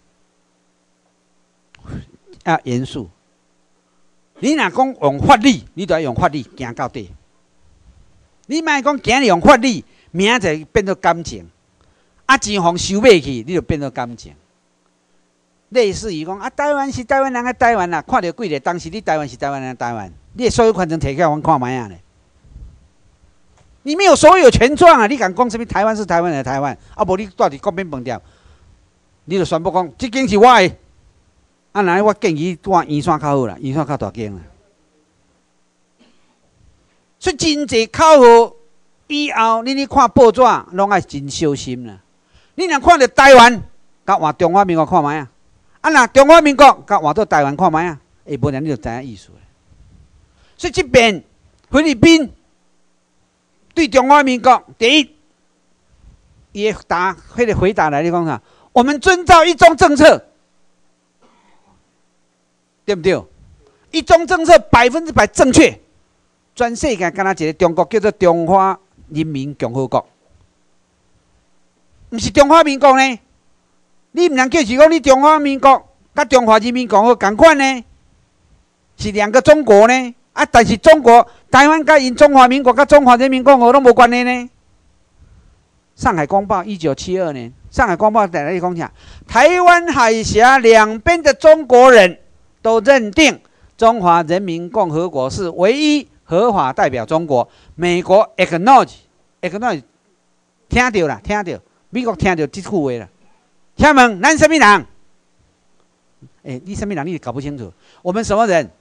要严肃。你若讲用法律，你就要用法律行到底。你莫讲今日用法律，明仔载变做感情，啊钱互收买去，你就变做感情。类似于讲啊，台湾是台湾人的台湾啦，看到几个当时你台湾是台湾人的台湾，你的所有权证摕起来，阮看卖啊咧。你没有所有权状啊！你敢讲什么台湾是台湾人的台湾？啊，无你住伫国民饭店，你就宣布讲，这间是我的。啊，那我建议住圆山较好啦，圆山较大间啦。所以真济口号以后，你去看报纸，拢爱真小心啦。你若看到台湾，甲换中华民国看卖啊！啊，若中华民国甲换到台湾看卖啊！下无然你就知影意思了。所以这边菲律宾。对中华民国，第一，也答，迄个回答来，你讲啥？我们遵照一中政策，对不对？一中政策百分之百正确，全世界敢若一个中国叫做中华人民共和国，毋是中华民国呢？你毋能叫是讲你中华民国甲中华人民共和国同款呢？是两个中国呢？啊，但是中国台湾甲因中华民国甲中华人民共和国拢无关系呢。上海公报一九七二年，上海公报在哪里讲讲？台湾海峡两边的中国人都认定中华人民共和国是唯一合法代表中国。美国 acknowledge acknowledge 听到啦，听到，美国听到这句话啦。请问咱什么人？哎、欸，你什么人？你搞不清楚。我们什么人？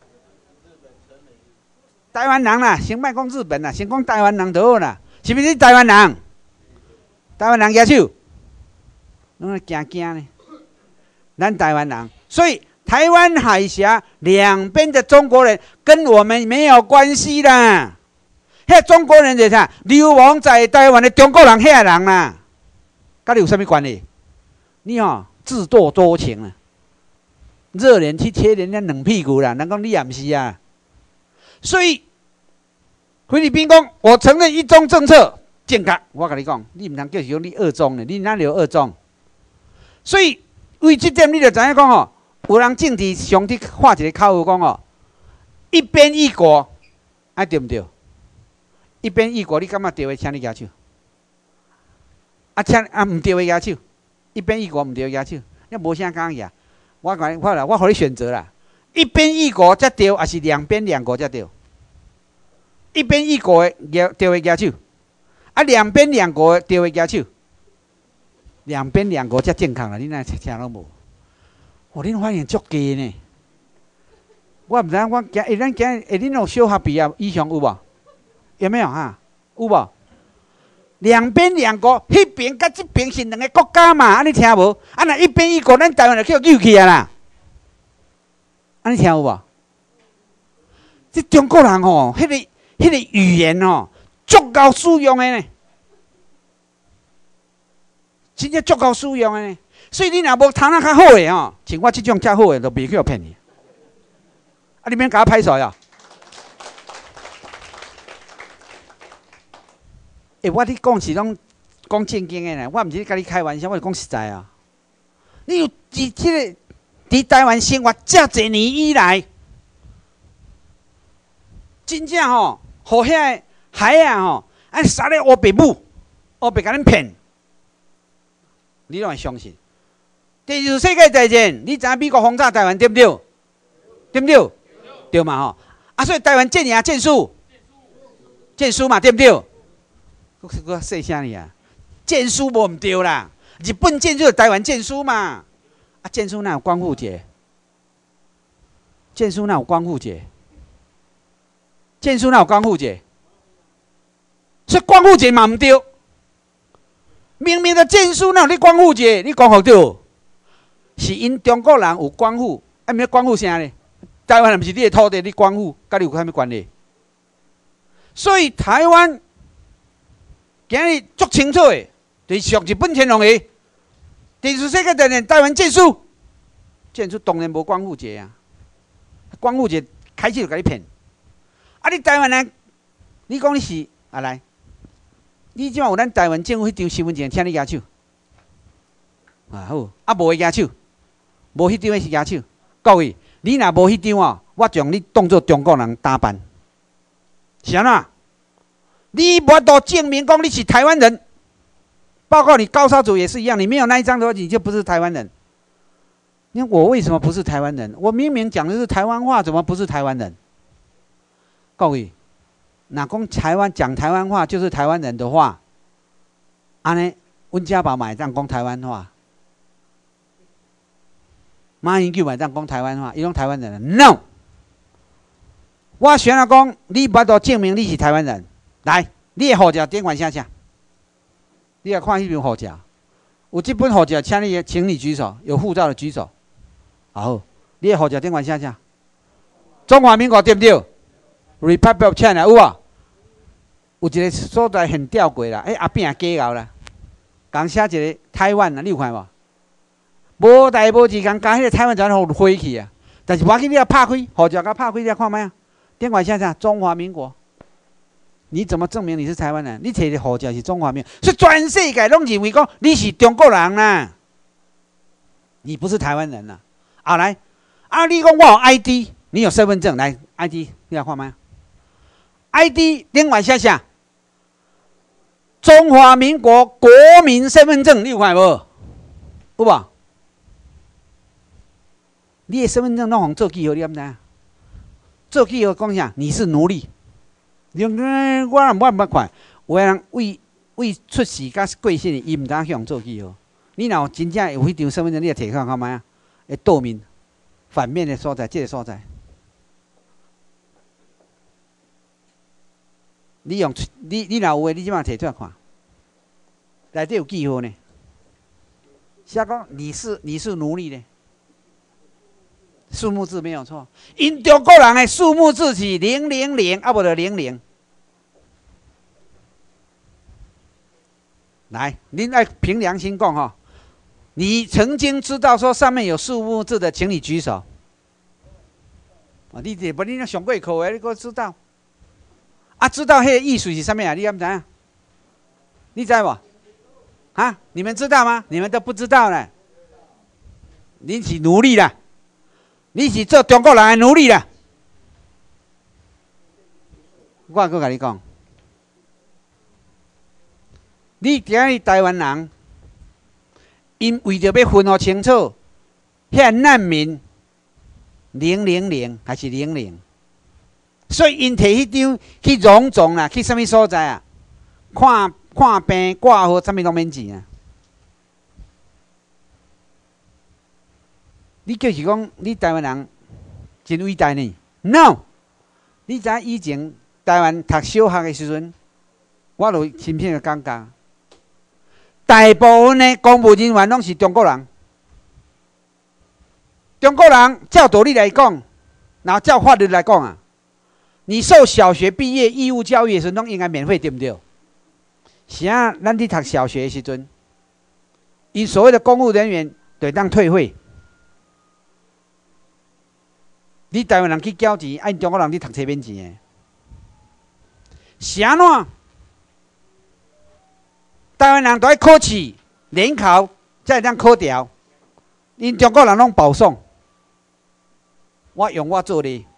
台湾人啦，先莫讲日本啦，先讲台湾人就好啦。是不是台湾人？台湾人举手，拢在惊惊呢。咱台湾人，所以台湾海峡两边的中国人跟我们没有关系啦。迄中国人是啥？流亡在台湾的中国人，遐人啦，跟你有啥物关系？你吼、哦、自作多情啊，热脸去贴人家冷屁股啦，人讲你也毋是啊。所以菲律宾讲，我承认一中政策正确。我跟你讲，你唔通叫是讲你二中呢，你哪里有二中？所以为这点，你就知影讲哦，有人政治上去画一个口号讲哦，一边一国，啊对不对？一边一国，你感觉对的，请你举手。啊，请啊唔对的举手，一边一国唔对的举手，你无啥讲呀。我讲我啦，我互你选择啦，一边一国才对，还是两边两国才对？一边一国的对的举手，啊，两边两国的对的举手，两边两国才健康啦。你哪听拢无？哦，恁反应足低呢。我唔知，我今下咱今下恁有小学毕业以上有无？有没有哈？有无？两边两国，迄边甲这边是两个国家嘛？安尼听无？啊，若一边一国，咱台湾就叫扭去啊啦。安尼听有无？这中国人吼，迄、那个。迄个语言哦，足够使用的呢，真正足够使用的呢。所以你若无谈啊较好的吼，像我这种较好的，都袂去互骗你。啊，你免甲我拍手呀！诶、欸，我你讲是拢讲正经的呢，我毋是甲你开玩笑，我是讲实在啊。你有伫即个伫台湾生活遮侪年以来，真正吼。互遐孩啊吼，啊杀咧乌白母，乌白甲恁骗，你拢会相信？第二次世界大战，你知影美国轰炸台湾对不对？对不对？对嘛吼？啊，所以台湾战赢战输，战输嘛对不对？我我说啥呢啊？战输无唔对啦，日本战输，台湾战输嘛。啊，战输哪有光复节？战输哪有光复节？建书哪有光复节？所以光复节嘛唔对。 明明的证书哪有你光复者？你讲好对？是因中国人有光复，啊，毋是光复啥呢？台湾毋是你的土地，你光复，甲你有啥物关系？所以台湾今日足清楚的，就是属日本天皇的第十世界大战台湾证书，证书当然无光复者啊，光复者开始就甲你骗。啊，你台湾人，你讲你是啊来，你即摆有咱台湾政府迄张身份证，请你举手。啊好，啊无会举手，无迄张的是举手。各位，你若无迄张啊，我将你当作中国人打扮。是安怎？你无法度证明讲你是台湾人，包括你高烧组也是一样，你没有那一张的话，你就不是台湾人。你看我为什么不是台湾人？我明明讲的是台湾话，怎么不是台湾人？各位，若讲台湾讲台湾话就是台湾人的话，安尼温家宝嘛会当讲台湾话，马英九嘛会当讲台湾话，伊拢台湾人 ？No， 我选了讲，你无法度证明你是台湾人。来，你的护照点款写写，你来看迄张护照，有这本护照，请你请你举手，有护照的举手。好，你的护照点款写写，中华民国对不对？Republic of China 有啊，有一个所在很吊诡啦，哎、欸、后壁也假后啦，共写一个台湾啦，你有看无？无代无志，共加迄个台湾就互飞去啊！但是我给你要拍开，护照甲拍开，你来看卖啊？点款写啥？中华民国，你怎么证明你是台湾人？你摕的护照是中华民国，所以全世界拢认为讲你是中国人啦，你不是台湾人啦。啊来，啊你讲我有 I D， 你有身份证，来 I D 你来看卖。I D 另外写啥？中华民国国民身份证，你有看无？有无？你的身份证拢互做记号，你敢知？做记号讲啥？你是奴隶。你讲我也冇捌看，有个人为为出世甲过身的，伊毋敢向做记号。你若真正有迄张身份证，你就摕看看卖啊？会倒面反面的所在，这个所在。你用你你若有诶，你即马摕出来看，内底有记号呢。写讲你是你是奴隶呢，数目字没有错。因中国人诶数目字是零零零，啊无就零零。来，您爱凭良心讲哈，你曾经知道说上面有数目字的，请你举手。啊，你这不你那上过课诶，你给我知道。啊，知道迄个意思是啥物啊？你敢知影？你知无？啊，你们知道吗？你们都不知道呢。你是奴隶啦，你是做中国人的奴隶啦。我搁甲你讲，你今日台湾人，因为着要分互清楚，遐难民零零零还是零零。所以因摕迄张去荣总啦，去啥物所在啊？看看病挂号，啥物拢免钱啊！你就是讲你台湾人真伟大呢 ？No， 你知影以前台湾读小学的时阵，我就深深的感觉，大部分的公务人员拢是中国人。中国人照道理来讲，然后照法律来讲啊。你受小学毕业义务教育的时候，拢应该免费，对不对？是啊，咱去读小学的时阵，因所谓的公务人员得当退费。你台湾人去缴钱，按中国人去读册免钱的。是安怎？台湾人都要考试、联考，才会当考掉。因中国人拢保送。我用我做例。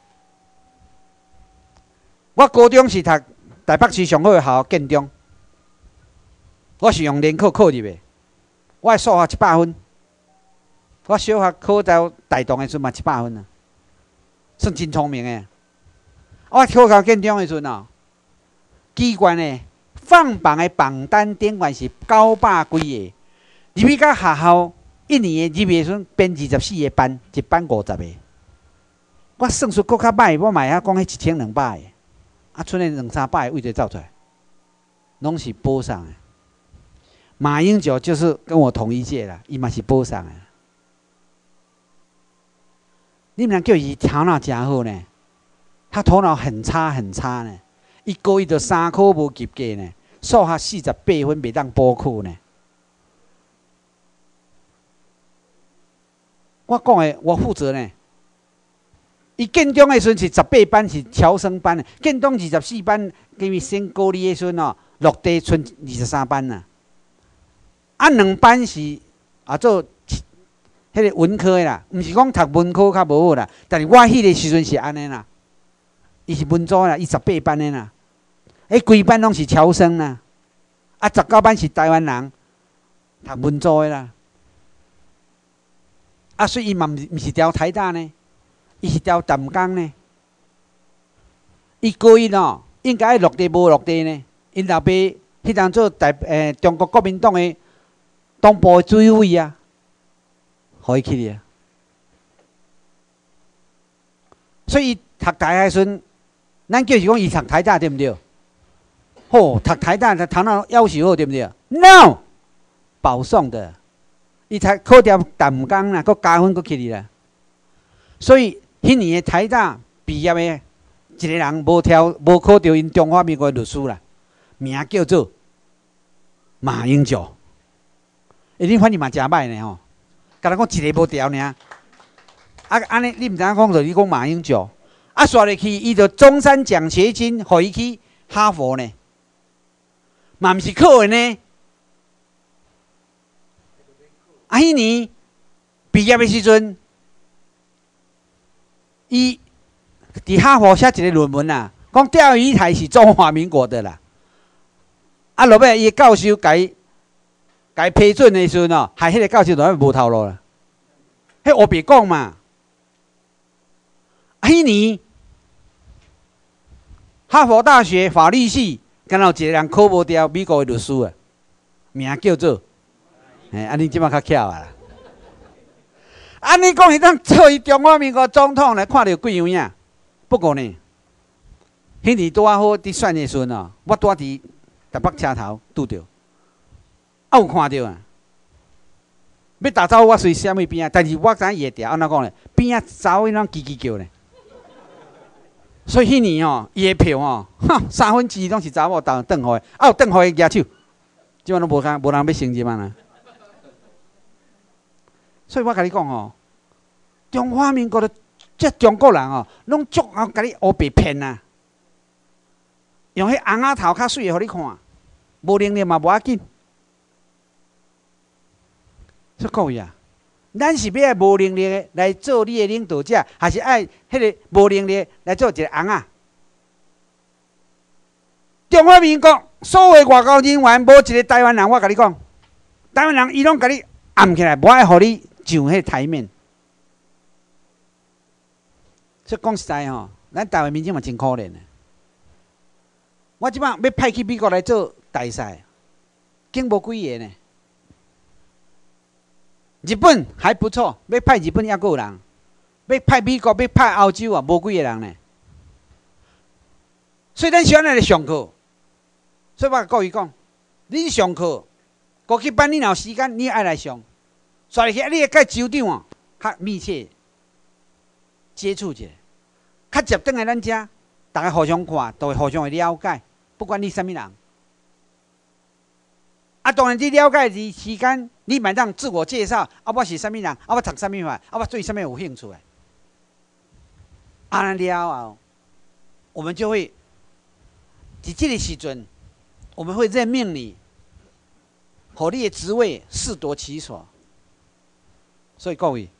我高中是读台北市上好的学校建中，我是用联考考入的。我的数学一百分，我小学考到大同的时阵嘛一百分啊，算真聪明的。我考到建中的时阵哦，机关的放榜的榜单顶悬是九百几个，入去到学校一年的入去的时阵编二十四个班，一班五十个。我算术搁较歹，我嘛会晓讲迄一千两百个。啊，剩的两三百个位置走出来，拢是补上的。 马英九就是跟我同一届了，伊嘛是报上的。你们叫伊头脑真好呢，他头脑很差很差呢，一个月就三科无及格呢，数学四十八分袂当补考呢。我讲的，我负责呢。伊建中的时阵是十八班是侨生班的，建中二十四班，因为升高二的时阵哦，落地剩二十三班呐。啊，两班是啊做迄个文科的啦，毋是讲读文科较无好啦，但是我迄个时阵是安尼啦。伊是文组啦，伊十八班的啦，迄规班拢是侨生啦，啊十九班是台湾人，读文组的啦。啊，所以伊嘛毋毋是调台大呢。伊是调淡江呢，伊个因哦，应该落地无落地呢。因老爸迄当做台诶、呃、中国国民党的党部主委啊，互伊去哩啊。所以读大学时阵，咱叫是讲伊读台大对毋对？吼，读台大，他头脑要求好对毋对 ？No， 保送的，伊读考调淡江啦，佮加分佮去哩啦。所以。迄年的台大毕业的一个人无挑无考到因中华民国律师啦，名叫做马英九。一定反正嘛真歹呢吼，甲咱讲一个无调尔。啊，安尼你毋知影讲着你讲马英九，啊，刷入去伊就中山奖学金，互伊去哈佛呢，嘛毋是考的呢。啊，迄年毕业的时阵。伊伫哈佛写一个论文啊，讲钓鱼台是中华民国的啦。啊，落尾伊教授改改批准的时阵哦，害迄个教授就无头路啦。迄我别讲嘛，啊，迄年哈佛大学法律系敢若有一个人考无掉美国的律师啊，名叫做，哎，啊，你即摆较巧啊啦。安尼讲，伊当做伊中华民国总统来看到几样影？不过呢，迄年拄啊好伫选的时阵哦，我拄伫台北车头拄着，啊有看到啊。要打招呼我随啥物边啊，但是我知影伊会调，安怎讲呢？边啊查某囡仔叽叽叫呢。所以迄年哦，伊的票哦，哼，三分之二拢是查某当邓互的，啊有邓互的举手，即摆拢无人无人要承认啊。所以我甲你讲哦，中华民国的这中国人哦，拢足好甲你黑白骗啊！用迄红仔头较水的，互你看，无能力嘛无要紧。说各位啊，咱是要爱无能力的来做你的领导者，还是爱迄个无能力来做一个红仔？中华民国所有外交人员，无一个台湾人，我甲你讲，台湾人伊拢甲你按起来，无爱互你。上迄台面，所以讲实在吼，咱台湾民众嘛真可怜的。我即摆要派去美国来做大使，经无几个呢。日本还不错，要派日本也够人；要派美国、要派澳洲啊，无几个人呢。所以咱选来上课，所以我告伊讲，你上课，国际班你若有时间，你爱来上。所以，你甲州长哦，较密切接触者，较接转来咱遮，大家互相看，都会互相会了解，不管你什么人。啊，当然你了解的时间，你嘛当自我介绍，啊，我是什么人，啊，我读什么法，啊，我对什么有兴趣的。啊，了后，我们就会在这个时阵，我们会任命你，互你的职位适得其所。所以各位，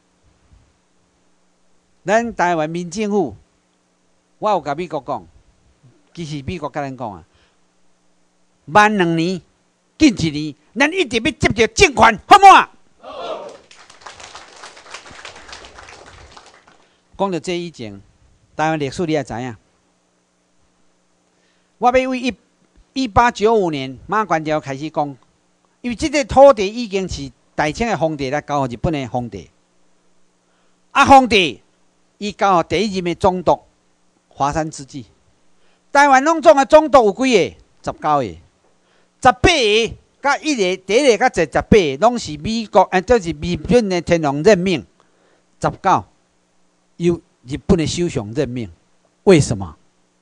咱台湾民政府，我有甲美国讲，其实美国甲咱讲啊，慢两年，紧一年，咱一定要接着政权，好唔好？好。讲到这以前，台湾历史你也知影，我要为一一八九五年马关条开始讲，因为这个土地已经是。大清的皇帝来交予日本的皇帝，啊，皇帝伊交予第一任的总督华山之际，台湾拢总的总督有几个？十九个，十八个甲一个第一个甲十十八，拢是美国，哎，这是日本的天皇任命。十九由日本的首相任命，为什么？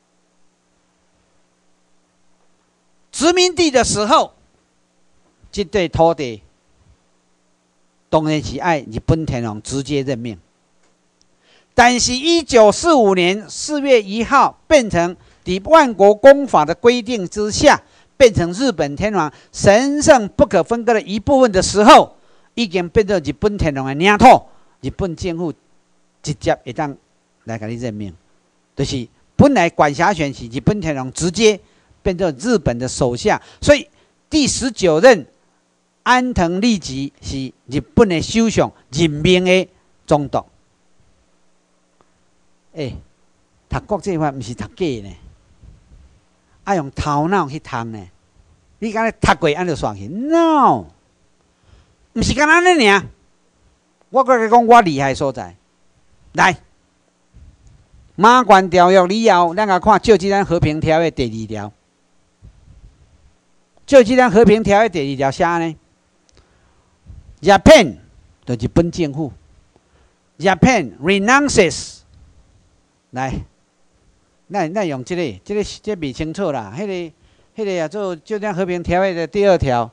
殖民地的时候，这块土地当然是爱日本天皇直接任命。但是，一九四五年四月一号变成在万国公法的规定之下，变成日本天皇神圣不可分割的一部分的时候，已经变成日本天皇的领土，日本政府直接会当来给你任命，就是本来管辖权是日本天皇直接变成日本的手下，所以第十九任安藤利吉是日本的首相任命的总督。哎、欸，读国际法不是读假呢，要用头脑去读呢。你敢若读过安就算去 ？No， 不是干安尼尔。我搁来讲我厉害所在。来，马关条约以后，咱来看《旧金山和平条约》第二条。《旧金山和平条约》第二条写呢 ，Japan 就日本政府 ，Japan renounces。来，咱咱用这个，这个这未清楚啦。迄、那个、迄个啊，做《旧金山和平条约》的第二条，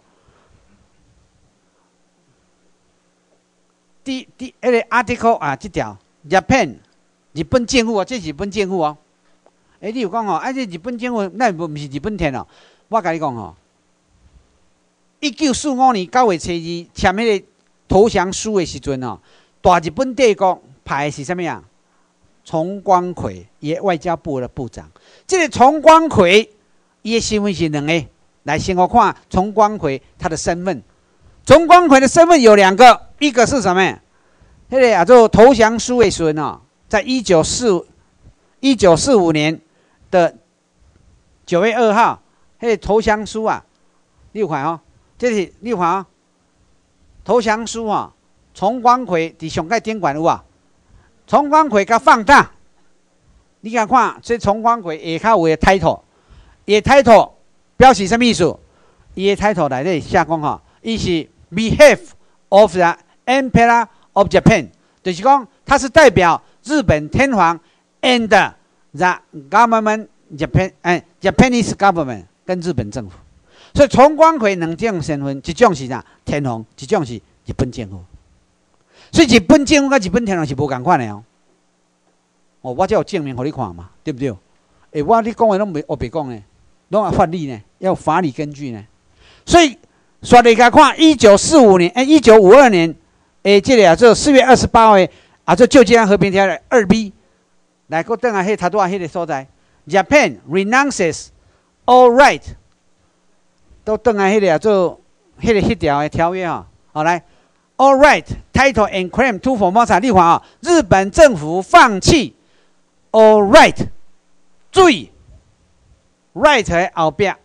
第第迄个 article 啊，这条 Japan 日本政府啊，这是日本政府哦。哎、欸，你有讲吼，啊，这日本政府那不不是日本天哦。我甲你讲吼，一九四五年九月初二签迄个投降书的时阵哦，大日本帝国派的是啥物啊？重光葵，伊外交部的部长。这个重光葵，伊的身份是两个。来，先我看重光葵他的身份。重光葵的身份有两个，一个是什么？迄、那个叫做投降书的时阵哦，在一九四一九四五年的九月二号，迄、那个投降书啊，你有看哦？这是你有看哦？投降书啊、哦，重光葵伫上界顶管有啊。重光葵甲放大，你甲看这重光葵下口有个 title， 伊 title 表示什么意思？伊 title 内底写讲吼，伊是 behalf of the Emperor of Japan， 就是讲它是代表日本天皇 and the government Japan， 哎 Japanese government 跟日本政府。所以重光葵两种身份，一种是啥？天皇，一种是日本政府。所以日本政府跟日本天皇是无共款的哦。哦，我才有证明给你看嘛，对不对？诶，我你讲的拢袂我别讲呢，拢有法律呢，要有法理根据呢。所以，说你甲看，一九四五年，诶，一九五二年，诶，这个啊，做四月二十八号啊，做旧金山和平条约二 B， 来个等下迄他拄啊迄个所在 ，Japan renounces all right， 都等下迄个啊做迄个迄条的条约啊，好来。All right, title and claim to Formosa。你看啊，日本政府放弃 all right， 注意 right 的后边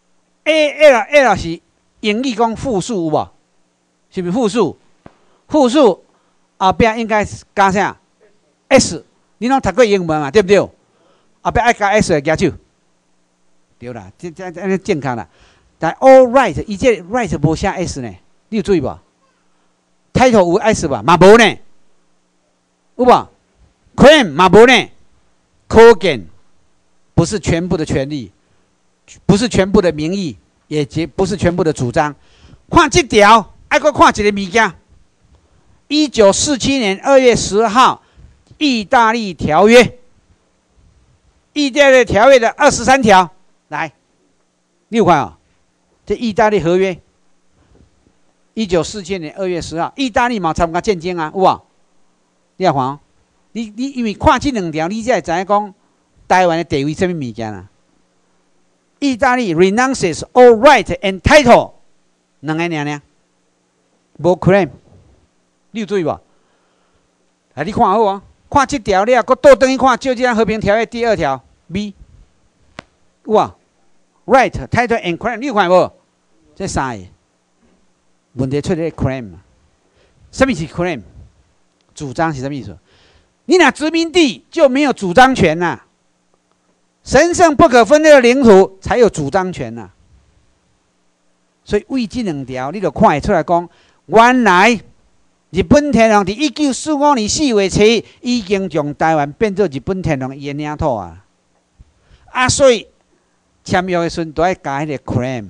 A L L 是英语讲复数有无？是不是复数？复数后边应该是加啥 ？S， 你拢读过英文嘛？对不对？后边爱加 S 的举手，对啦，这这这健康啦。但 all right， 伊这 right 无写 S 呢，你有注意无？title 有 S 吧？嘛无呢，有无 ？claim 嘛无呢 ？claim 不是全部的权利，不是全部的名义，也不是全部的主张。看这条，还搁看一个物件。一九四七年二月十号，意大利条约，意大利条约的二十三条，来，你有看啊、哦？这意大利合约。一九四七年二月十号，意大利嘛参加战争啊，有无？你也看哦，你你因为看这两条，你才会知影讲台湾的地位什么物件啊？意大利 renounces all right and title， 两个尔尔，无 claim， 你有注意无？啊，你看好哦，看这条了，搁倒转去看《旧金山和平条约》第二条 B， 有无 ？right title and claim， 你有看无？这三个。问题出在 claim， 什么是 claim？ 主张是什么意思？你那殖民地就没有主张权呐、啊，神圣不可分裂的领土才有主张权呐、啊。 所以为这两条，你就看会出来讲，原来日本天皇伫一九四五年四月初已经将台湾变做日本天皇伊的领土啊。啊，所以签约的时阵都爱加迄个 claim。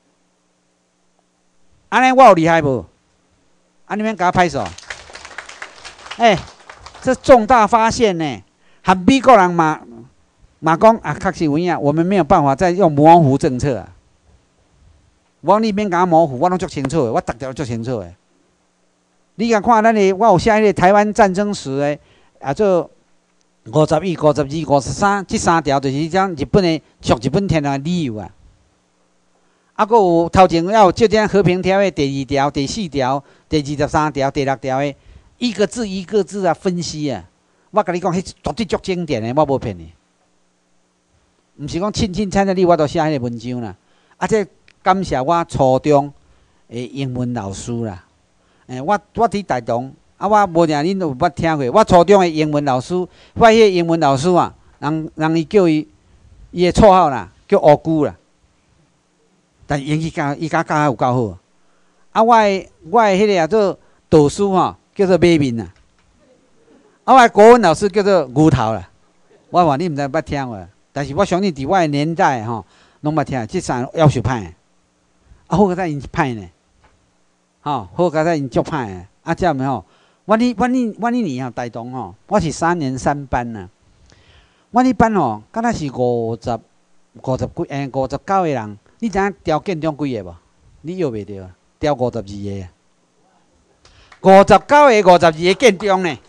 安尼我有厉害无？啊，你免甲我拍手。哎、欸，这重大发现呢，和美国人嘛嘛讲啊，确实有影，我们没有办法再用模糊政策啊。我你免甲我模糊，我拢足清楚的，我逐条足清楚的。你甲看咱的，我有写迄个台湾战争史的，啊做五十一、五十二、五十三，这三条就是讲日本的属日本天皇的理由啊。啊，佫有头前要有这点和平条约第二条、第四条、第二十三条、第六条的，一个字一个字啊分析啊。我甲你讲，迄绝对足经典的，我无骗你。毋是讲凊凊彩彩你我都写迄个文章啦。啊，这感谢我初中的英文老师啦。诶、欸，我我伫台东，啊，我无定恁有捌听过。我初中的英文老师，我迄个英文老师啊，人人伊叫伊伊的绰号啦，叫乌龟啦。但英语教伊教教有够好。啊，我的我的迄个啊做导师吼，叫做马面啦。啊，我的国文老师叫做牛头啦。我话你毋知捌听过，但是我相信伫我的年代吼，拢捌听。即三要求歹，啊，好个在因歹呢。吼，好佳哉因足歹诶，啊，遮么吼？我哩我哩我哩年吼，台东吼，我是三年三班呐。我哩班吼，敢若是五十、五十几诶，五十九个人。你知影调建中几个无？你摇袂着，调五十二个。五十九个、五十二个建中呢？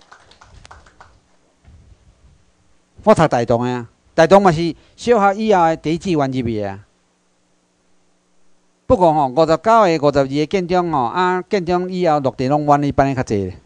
我读台东诶啊，台东嘛是小学以后诶第一志愿入去诶啊。不过吼，五十九个、五十二个建中吼，啊，建中以后落地拢阮迄班诶较济咧。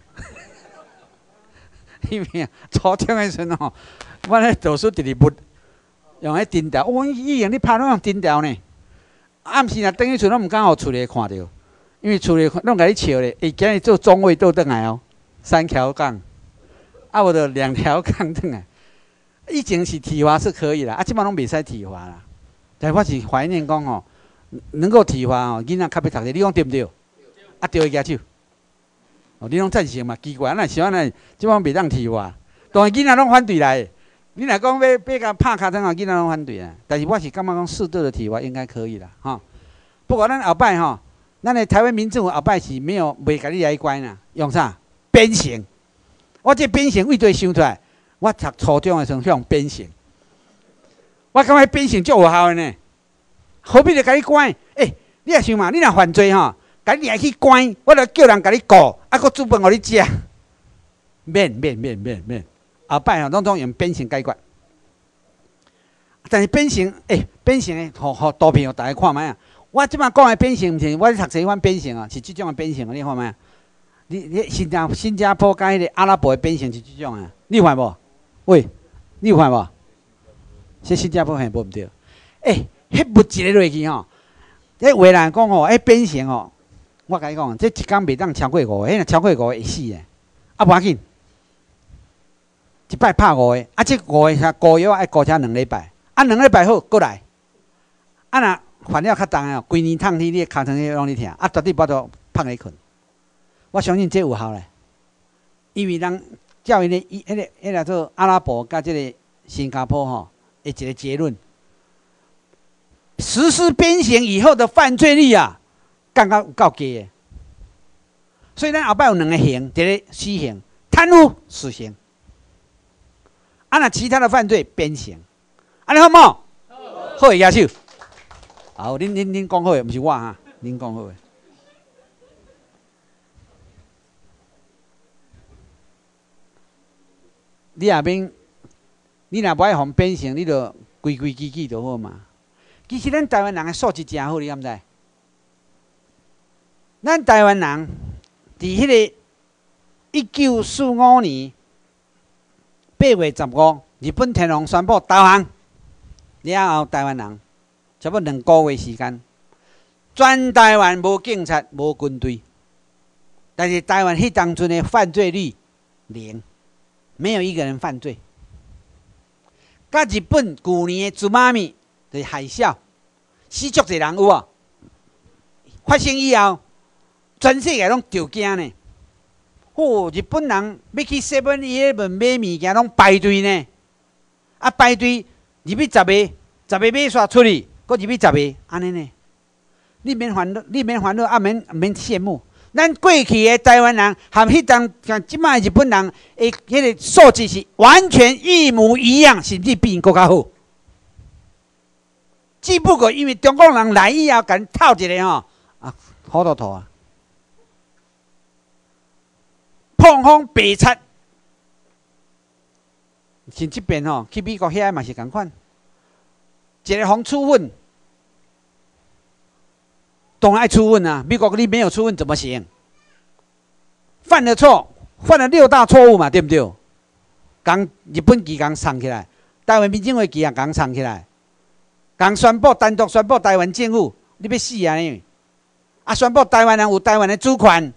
因为啊，初中诶时阵吼，阮咧导师直直抹，用迄针条，哦，以前你拍拢用针条呢。暗时若转去厝，拢毋敢互厝里看着，因为厝里拢甲你笑咧，会惊伊做中尉倒转来哦，三条杠，啊，无着两条杠转来。以前是体罚是可以啦，啊，即摆拢袂使体罚啦。但我是怀念讲吼。能够体罚哦，囡仔较要读册，你讲对毋对？啊，对个举手。哦，你拢赞成嘛？奇怪，咱是安尼，即摆袂当体罚，当然囡仔拢反对来。你若讲要要甲拍骹针啊，囡仔拢反对啊。但是我是感觉讲适度的体罚应该可以啦，哈。不过咱后摆吼，咱的台湾民政府后摆是没有袂甲你来关啦，用啥？鞭刑。我这鞭刑为对想出来，我读初中的时候用鞭刑，我感觉鞭刑足有效的呢。何必着甲你关？诶、欸，你也想嘛，你若犯罪吼，甲你掠去关，我著叫人甲你告，啊，搁煮饭互你食，免免免免免。后摆吼，拢总用鞭刑解决。但是鞭刑，诶、欸，鞭刑诶，互互图片互大家看卖啊。我即摆讲诶鞭刑，毋是我咧读册迄款鞭刑啊，是即种诶鞭刑啊，你看卖啊？你你新加新加坡甲迄个阿拉伯诶鞭刑是即种诶，你有看无？喂，你有看无？这新加坡很无毋对，诶、欸。迄物一个落去吼，迄话人讲吼，迄鞭刑吼，我甲你讲，这一工袂当超过五个，迄若超过五个会死诶。啊，无要紧，一摆拍五个，啊，这五个遐膏药爱膏车两礼拜，啊，两礼拜好，过来。啊，若犯了较重诶，规年烫天，你诶尻川迄拢你疼，啊，绝对巴肚拍你困。我相信这有效咧，因为人照因咧，伊迄个迄个做阿拉伯甲即个新加坡吼，诶一个结论。实施鞭刑以后的犯罪率啊，刚刚有够低的。所以咱后摆有两个刑，一个死刑，贪污死刑。啊，那其他的犯罪鞭刑，安尼好冇？好，举手。好，恁恁恁讲好诶，毋是我哈，恁讲好诶。你后面，你若不爱互鞭刑，你就规规矩矩就好嘛。其实咱台湾人的素质真好，你敢知？咱台湾人伫迄个一九四五年八月十五，日本天皇宣布投降，了后台湾人差不多两个月时间，全台湾无警察、无军队，但是台湾迄当阵的犯罪率零，没有一个人犯罪。甲日本旧年的祖妈咪。就是海啸，死足侪人有无？ 发生以后，全世界拢着惊呢。哦，日本人要去 seven eleven 买物件，拢排队呢。啊，排队入去十个，十个买煞出去，搁入去十个，安尼呢？你免烦恼，你免烦恼，啊免免羡慕。咱过去的台湾人和迄当像即摆日本人的迄个素质是完全一模一样，甚至比因搁较好。只不过因为中国人来以后，甲因套一个吼，啊，糊涂涂啊，碰风白擦。像即边吼，去美国遐嘛是共款，一个风处分，当然爱处分啊。美国你没有处分怎么行？犯了错，犯了六大错误嘛，对不对？讲日本旗讲藏起来，台湾民政府旗也讲藏起来，讲宣布单独宣布台湾政府，你要死啊你！啊，宣布台湾人有台湾的主权，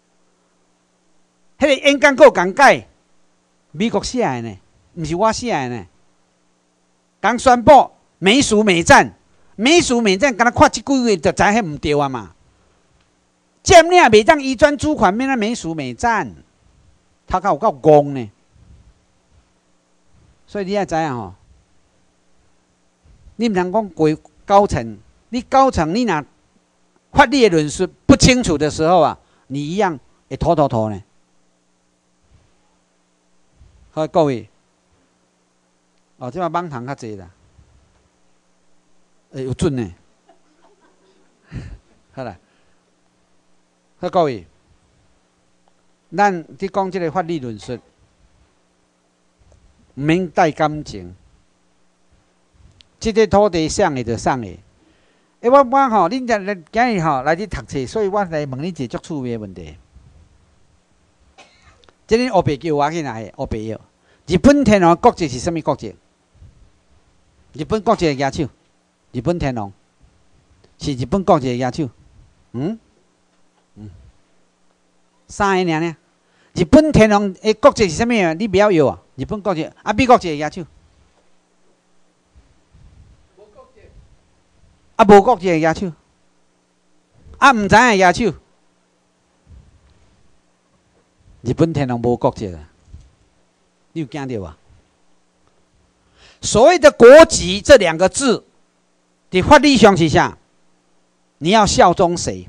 迄、那个演讲够讲改，美国写的呢。毋是我写的呢，刚宣布美属美战，美属美战，敢若看即句话就知迄毋对啊嘛。占领袂当移转主权，免啊美属美战，他敢有够戆呢。所以你要知影吼，你毋通讲过高层，你高层你若法律的论述不清楚的时候啊，你一样会拖拖拖呢。好，各位。哦，即摆网糖较济啦，诶、欸，有准呢。好啦，好各位，咱伫讲即个法律论述，毋免带感情。即、这个土地送的就送的。诶、欸，我我吼，恁今日今日吼来去读册，所以我来问你一个足趣味的问题。即恁黑白叫我去哪个黑白药？日本天皇国籍是啥物国籍？日本国籍的野手，日本天皇是日本国籍的野手。嗯嗯，三个尔呢？日本天皇的国籍是啥物啊？你不要摇啊！日本国籍啊，美国籍的野手。啊，无国籍的野手。啊，毋知影野手。日本天皇无国籍啊！你有惊到啊？所谓的国籍这两个字，在法律上是啥？你要效忠谁？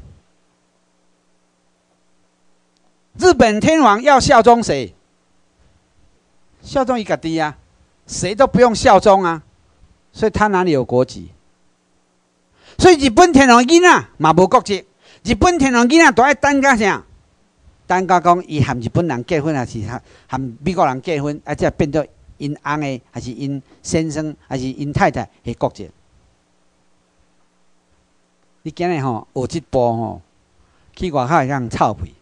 日本天皇要效忠谁？效忠伊家己啊，谁都不用效忠啊，所以他哪里有国籍？所以日本天皇囡仔嘛无国籍，日本天皇囡仔都爱等到啥？等到讲伊和日本人结婚，还是和美国人结婚，啊，才变做因翁的，还是因先生，还是因太太的国籍。你今日吼学这步吼，去外口会让臭屁。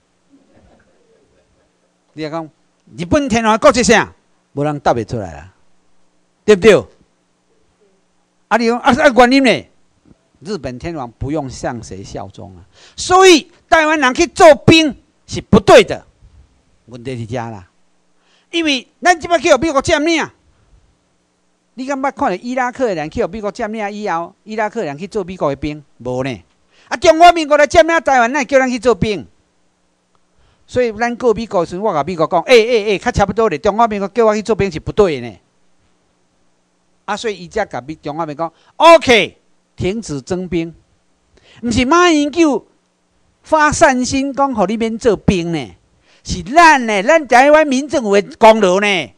你讲日本天皇的国籍啥？无人答袂出来啦，对不对？啊，你讲啊啊原因呢？日本天皇不用向谁效忠啊，所以台湾人去做兵是不对的。问题是这啦，因为咱即摆去互美国占领，你敢捌看到伊拉克的人去互美国占领以后，伊拉克的人去做美国的兵？无呢。啊，中华民国来占领台湾，咱叫咱去做兵。所以咱过美国时，我甲美国讲，诶诶诶，较差不多咧。中华民国叫我去做兵是不对的呢。啊，所以伊才甲中华民国讲 ，OK， 停止征兵。毋是马英九发善心讲，互你免做兵呢，是咱呢，咱台湾民政府的功劳呢。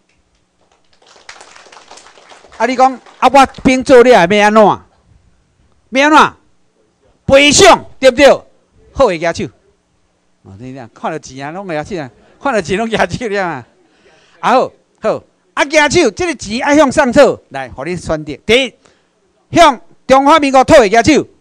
啊，你讲啊，我兵做了要安怎？要安怎？赔偿对不对？好个举手。哦，你俩看到钱啊，拢举手啊，看到钱拢举手了啊。啊好，好，啊举手，这个钱爱向上凑，来，互你选择。第一，向中华民国讨个举手。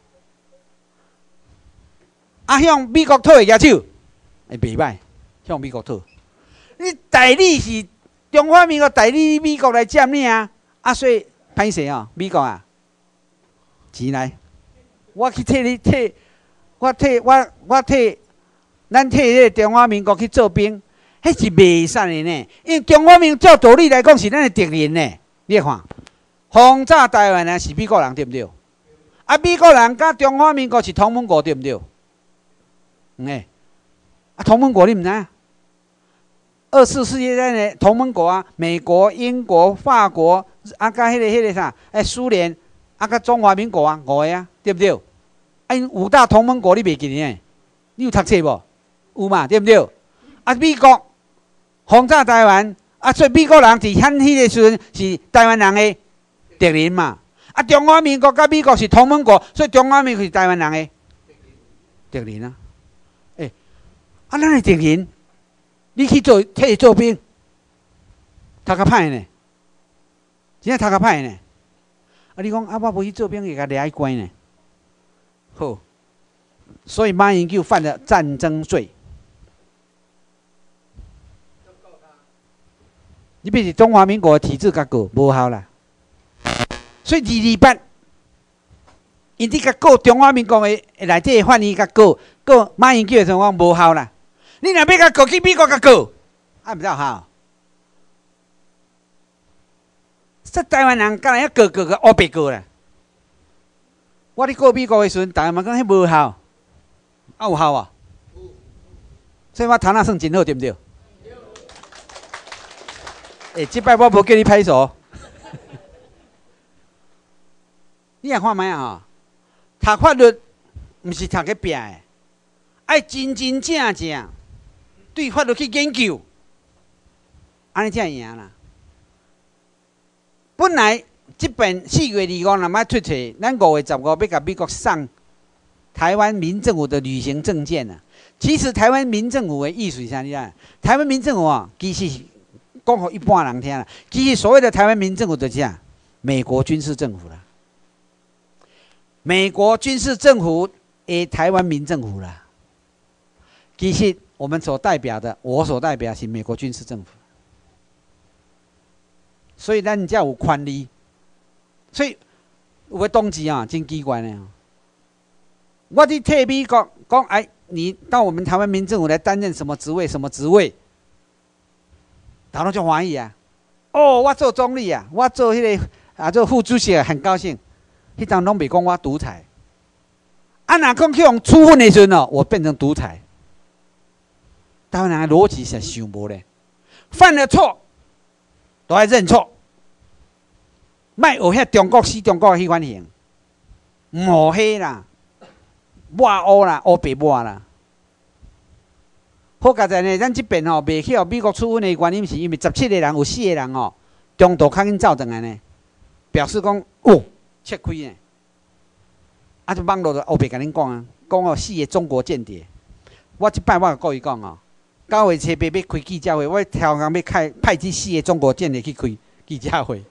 啊，向美国讨个举手，会袂歹，向美国讨。你代理是中华民国代理美国来占领啊，啊，所以歹势哦，美国啊，钱来。我去替你替，我替我我替，咱替迄个中华民国去做兵，迄是袂使的呢。因为中华民国照道理来讲是咱的敌人呢。你看，轰炸台湾人是美国人对不对？ 啊，美国人甲中华民国是同盟国，对不对？嗯诶，啊，同盟国你唔知影？二次世界战的同盟国啊，美国、英国、法国，啊，甲迄个、迄个啥，诶，苏联，啊，甲中华民国啊，五个啊，对不对？啊，因五大同盟国你袂记呢？你有读册无？有嘛，对不对？啊，美国轰炸台湾，啊，所以美国人伫喊迄个时阵是台湾人的敌人嘛。啊，中华民国甲美国是同盟国，所以中华民国是台湾人的敌人啊。诶、欸，啊，咱的敌人，你去做替伊做兵，读较歹呢，真正读较歹呢。啊，你讲啊，我无去做兵，会甲掠去关呢。好，所以马英九犯了战争罪。你比是中华民国的体制甲告无效啦。所以二二八，因伫甲告中华民国的内底的法院甲告告马英九的情况无效啦。你若要甲告去美国甲告，啊毋才有效。这台湾人敢若遐告告个乌白告啦。我伫告美国的时阵，台湾嘛讲迄无效，啊有效啊。所以我谈啊算真好，对毋对？诶、欸，即摆我无叫你拍手。你也看卖啊！吼，读法律毋是读去拼的，爱真真正正对法律去研究，安尼才会赢啦。本来即本四月二五若要出册，咱五月十五要甲美国送台湾民政府的旅行证件啊。其实台湾民政府的意思是啥？你知道？台湾民政府啊，其实讲互一般人听啦，其实所谓的台湾民政府就是啥？美国军事政府啦。美国军事政府诶，台湾民政府啦。其实我们所代表的，我所代表的是美国军事政府，所以咱才有权利。所以有个动机啊，真奇怪呢。我伫替美国讲，哎，你到我们台湾民政府来担任什么职位？什么职位？大家就欢喜啊！哦，我做总理啊，我做迄、那个啊，做副主席，很高兴。迄张拢袂讲我独裁，啊，若讲去用处分的时阵哦，我变成独裁。台湾人的逻辑是想无咧，犯了错都要认错，莫学遐中国式中国迄款型，唔黑啦，抹乌啦，乌白抹啦。好佳在呢，咱这边吼袂去互美国处分的原因，是因为十七个人有四个人哦，中途较紧走转来呢，表示讲哦。切开呢，啊！就网络就后壁甲恁讲啊，讲哦四个中国间谍。我即摆我甲各位讲哦，九月七八要开记者会，我超工要开派这四个中国间谍去开记者会，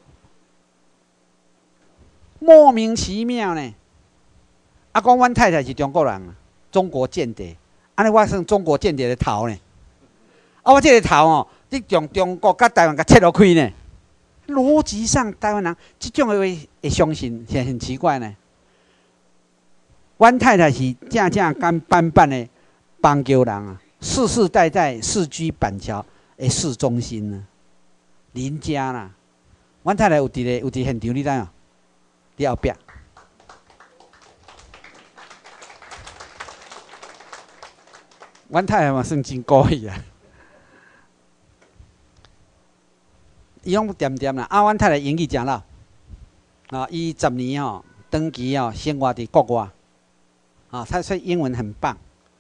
莫名其妙呢。啊，讲阮太太是中国人啊，中国间谍，安尼我算中国间谍的头呢。啊，我这个头哦，你从中国甲台湾甲切落开呢。逻辑上，台湾人这种的会会相信，是很奇怪呢。阮太太是正正干板板的邦桥人啊，世世代代世居板桥的市中心呢，邻家啦。阮太太有伫咧，有伫现场，你知影？伫后壁。阮太太嘛算真故意啊。伊拢点点啦，啊，阮太太英语诚老，啊，伊十年哦，长期哦生活伫国外，啊，他所以英文很棒，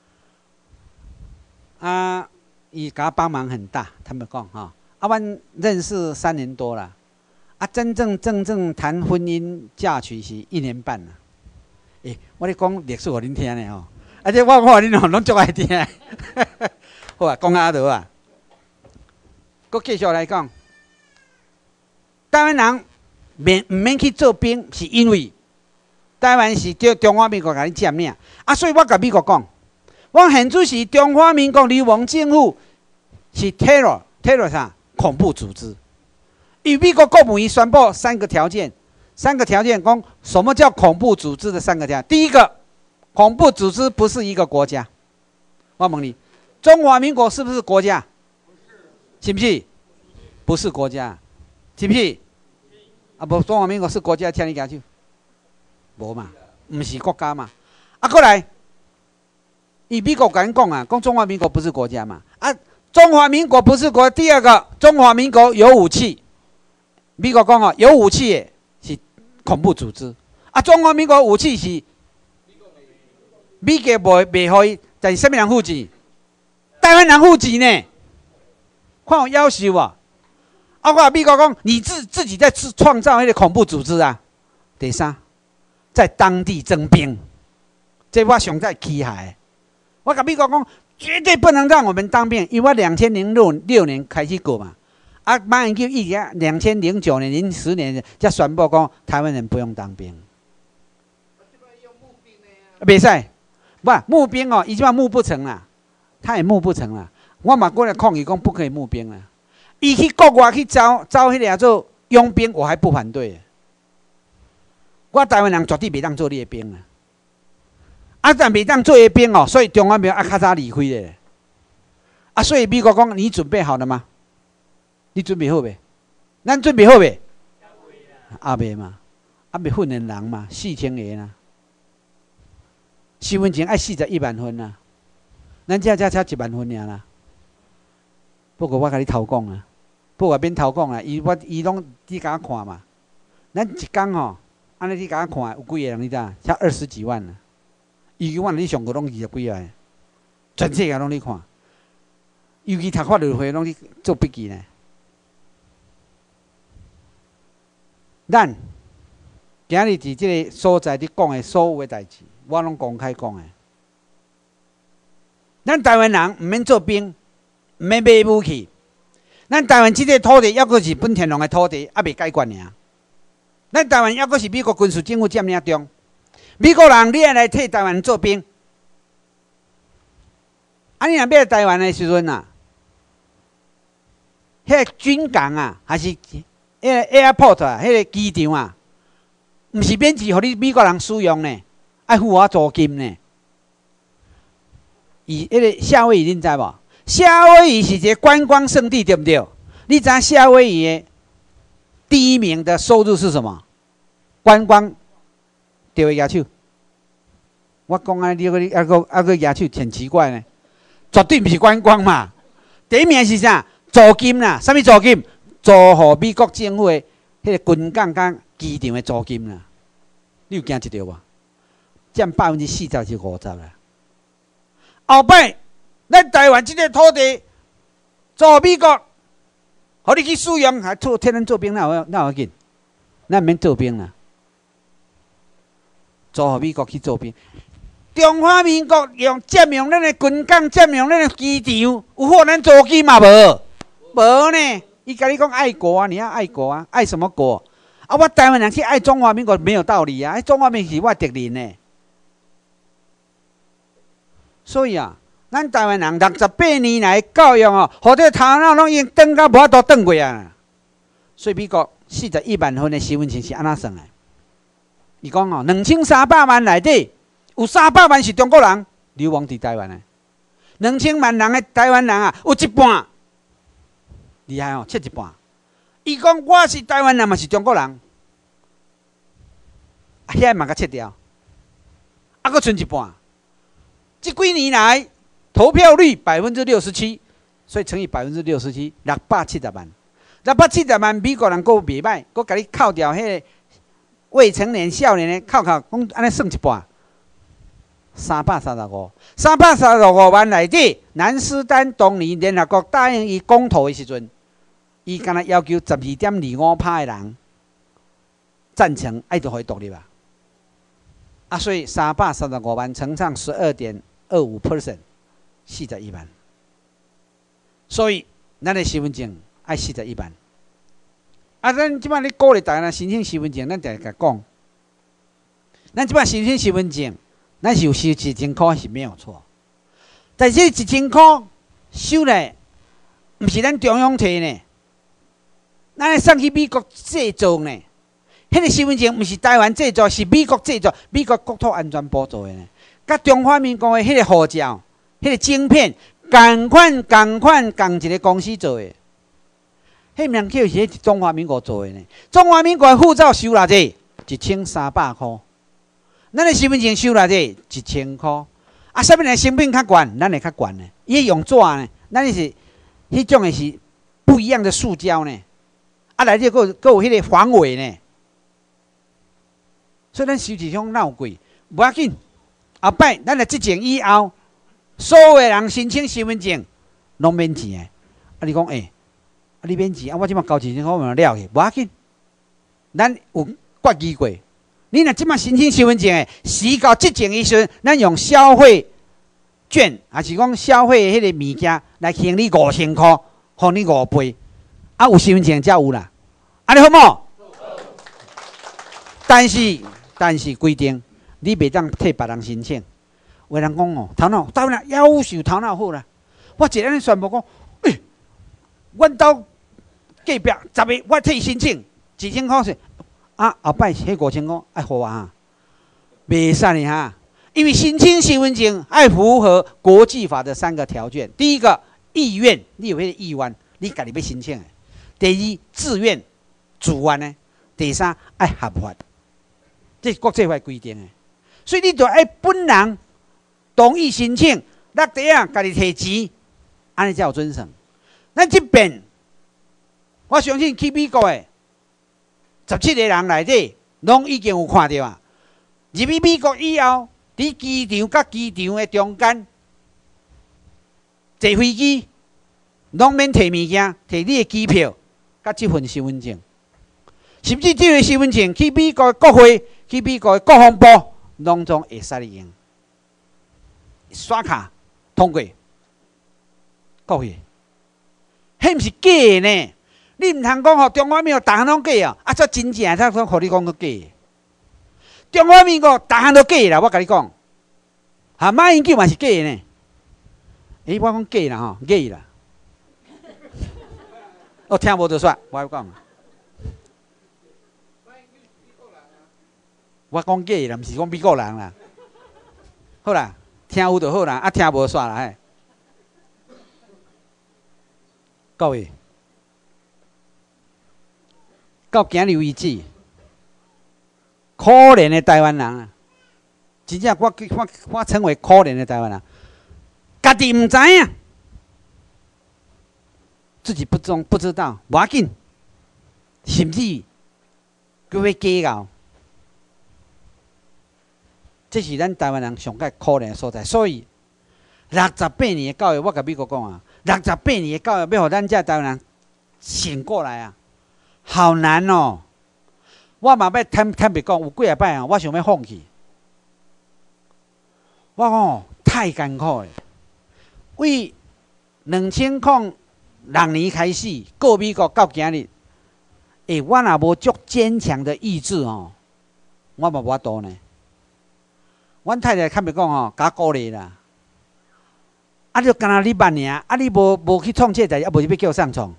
啊，伊甲我帮忙很大，他们讲哈，啊，阮认识三年多了，啊，真正正正谈婚姻嫁娶是一年半啦，诶、欸，我咧讲历史互恁听咧吼，而且我看恁吼拢足爱听，好啊，讲啊倒啊，佮继续来讲。台湾人免唔免去做兵，是因为台湾是中中华民国甲你占领啊，所以我甲美国讲，我现主是中华民国流亡政府是 terror terror 啥恐怖组织。与美国国务院宣布三个条件，三个条件讲什么叫恐怖组织的三个条件。第一个，恐怖组织不是一个国家。我问你，中华民国是不是国家？是不是？不是国家，是不是？啊，不，中华民国是国家，听你讲去，无嘛？ 毋是国家嘛。啊，过来，以美国敢讲啊，讲中华民国不是国家嘛？啊，中华民国不是国。第二个，中华民国有武器。美国讲哦，有武器的是恐怖组织。啊，中华民国武器是美国袂袂互伊，但是什么人付钱？台湾人付钱呢？看有要求啊！啊，我美国讲，你自自己在创造那个恐怖组织啊。第三，在当地征兵，这我上在气害。我跟美国讲，绝对不能让我们当兵，因为我两千零六六年开始过嘛。啊，马英九一直两千零九年、零十年才宣布讲，台湾人不用当兵。袂使，不募兵哦，伊即摆募不成啦，他也募不成啦。我嘛过来抗议讲不可以募兵啦。伊去国外去招招迄个叫做佣兵，我还不反对。我台湾人绝对袂当做列兵啊！啊，但袂当做列兵哦，所以中华民国啊较早离开咧。啊，所以美国讲你准备好了吗？你准备好未？咱准备好未？啊未嘛，啊未训练人嘛，四千个啦。身份证爱四十一万分啊，咱这才才一万分尔啦。不过我甲你偷讲啊，不过免偷讲啊，伊我伊拢你甲我看嘛。咱一工吼，安尼你甲我看有几个人你知影？才二十几万啊。伊永远你上过拢二十几个，全世界拢你看。尤其读法律会拢去做笔记呢。咱今日伫即个所在伫讲的所有的代志。我拢公开讲诶，咱台湾人毋免做兵，毋免买武器。咱台湾即个土地，抑阁是本田龙诶土地，还未解决尔。咱台湾抑阁是美国军事政府占领中。美国人你爱来替台湾做兵，啊，你若要来台湾诶时阵啊，迄个军港啊，还是迄个 airport 啊，迄个机场啊，毋是免治互你美国人使用呢。爱付我租金呢？伊迄个夏威夷，恁知无？夏威夷是一个观光胜地，对不对？你知夏威夷的第一名的收入是什么？观光，对个举手。我讲啊，你个你啊个啊个举手，很奇怪呢。绝对毋是观光嘛。第一名是啥？租金啦，啥物租金？租互美国政府的迄个军港甲机场的租金啦。你有惊一条无？占百分之四十至五十啦。后摆，咱台湾这个土地，租美国，互你去使用，还做天天做兵，哪有哪有紧？咱免做兵啦，租互美国去做兵。中华民国用占用咱的军港，占用咱的机场，有付咱租金嘛无？无呢。伊甲你讲爱国啊，你要爱国啊，爱什么国？啊，我台湾人去爱中华民国没有道理啊！中华民国是我敌人呢。所以啊，咱台湾人六十八年来教育哦，好这头脑拢已经转到无法度转过啊。所以美国四十一万份的身份证是安怎算的？伊讲哦，两千三百万内底有三百万是中国人流亡伫台湾的，两千万人的台湾人啊，有一半厉害哦，切一半。伊讲我是台湾人嘛是中国人，啊，遐嘛甲切掉，啊，搁剩一半。这几年来，投票率百分之六十七，所以乘以百分之六十七，六百七十万。六百七十万美国人够袂歹，够甲你扣掉迄个未成年少年的扣扣，讲安尼算一半，三百三十五，三百三十五万内底，南斯丹当年联合国答应伊公投的时阵，伊敢若要求十二点二五趴的人赞成爱就可以独立啊。啊，所以三百三十五万乘上十二点二五 percent， 四十一万。所以咱的身份证爱四十一万。啊，咱即摆咧鼓励大家申请身份证，咱定甲讲，咱即摆申请身份证，咱是有收一千块是没有错，但是一千块收来，毋是咱中央摕呢，咱来送去美国制造呢。迄个身份证毋是台湾制作，是美国制作，美国国土安全部做的呢。甲中华民国的迄个护照、迄个晶片，共款、共款、共一个公司做的。迄名叫是中华民国做的呢。中华民国的护照收偌济？一千三百块。 咱的身份证收来者一千块，啊，啥物人成本较悬，咱会较悬呢？伊用纸呢，咱是迄种的是不一样的塑胶呢，啊，内底佫有佫有迄个防伪呢，所以咱收一箱哪有贵？无要紧，后摆咱来执政以后，所有的人申请身份证拢免钱的。啊，你讲诶、欸，啊你免钱，啊我即马交一千块嘛了去，无要紧，咱有决议过。你若即马申请身份证诶，时到执政时阵，咱用消费券，还是讲消费迄个物件来还你五千块，互你五倍，啊有身份证才有啦，安尼好无？但是但是规定，你袂当替别人申请。有人讲哦，头脑当然夭寿，头脑好啦。我一个人宣布讲，诶、欸，阮兜隔壁十个我替伊申请一千块是。啊，后摆迄五千块爱互我哈，袂使呢哈，因为申请身份证爱符合国际法的三个条件：第一个意愿，你有迄个意愿，你家己要申请的；第二自愿、自愿呢；第三爱合法，这是国际法规定的。所以你就爱本人同意申请，落地啊，家己摕钱，安尼才有准绳。咱这边，我相信去美国的。十七个人内底，拢已经有看到啊！入去美国以后，伫机场甲机场的中间，坐飞机，拢免摕物件，摕你的机票甲这份身份证。甚至这个身份证去美国的国会、去美国的国防部，拢总会使你用。刷卡通过，国会，迄毋是假的呢？你唔通讲吼，中华民国逐项拢假哦，啊，这真正才讲，互你讲个假。中华民国逐项都假啦，我甲你讲，哈马英九嘛是假的呢。诶、欸，我讲假啦吼，假啦。我听无就煞，我讲。我讲假啦，毋是讲美国人啦。好啦，听有就好啦，啊听无煞啦嘿。各位。到今日为止，可怜的台湾人啊！真正我我我称为可怜的台湾人，家己唔知影，自己不中不知道，无要紧，甚至佢要计较，这是咱台湾人上界可怜的所在。所以六十八年的教育，我甲美国讲啊，六十八年的教育要互咱这台湾人醒过来啊！好难哦！我嘛要坦坦白讲，有几啊摆啊，我想要放弃。我讲哦，太艰苦了。为两千零六年开始过美国到今日，诶，我若无足坚强的意志哦，我嘛无法度呢。阮太太坦白讲哦，甲我鼓励啦。啊，就干那你办尔，啊，你无无去创这代志，啊，无你要叫上创。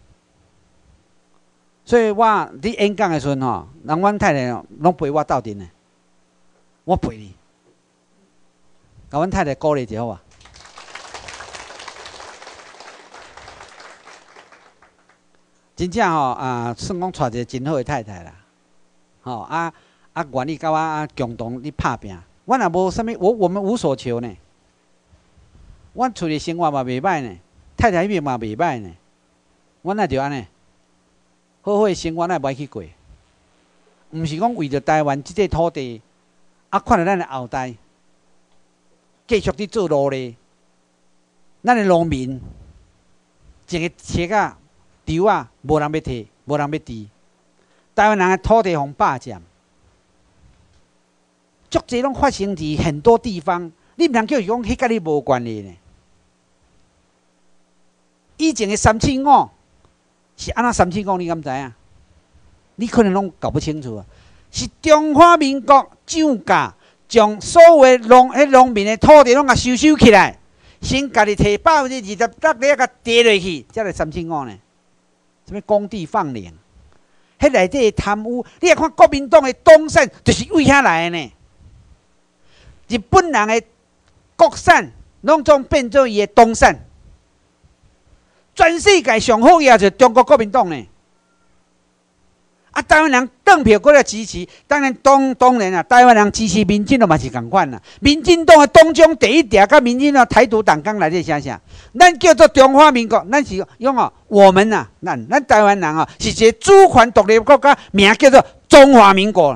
所以我伫演讲的时阵吼，人阮太太拢陪我斗阵的，我陪你，甲阮太太鼓励就好啊。真正吼啊，算讲娶一个真好的太太啦，吼啊啊，愿意甲我啊共同咧拍拼。我若无啥物，我我们无所求呢。阮厝里生活嘛袂歹呢，太太迄边嘛袂歹呢，阮那就安尼。好好的生活，咱袂去过，毋是讲为着台湾即块土地，啊，看到咱的后代继续伫做努力，咱的农民种个切啊、稻啊，无人要摕，无人要治，台湾人的土地互霸占，足侪拢发生伫很多地方，你毋通叫伊讲迄甲你无关系呢。以前的三七五。是安怎三七五？你敢知影？你可能拢搞不清楚啊！是中华民国涨价，将所有的农迄农民的土地拢甲收收起来，先家己摕百分之二十六咧，甲跌落去，才来三七五呢？什么工地放领？迄内底贪污，你来看国民党的东山，就是为遐来的呢。日本人的国产，拢总变做伊的东山。全世界上好嘢就是中国国民党呢。 啊，台湾人邓票过来支持，当然当当然啊，台湾人支持民进党嘛是共款啦。民进党的党章第一条，甲民进党台独党纲内底写啥？咱叫做中华民国，咱是用哦，我们呐，咱咱台湾人啊，是一个主权独立国家，名叫做中华民国。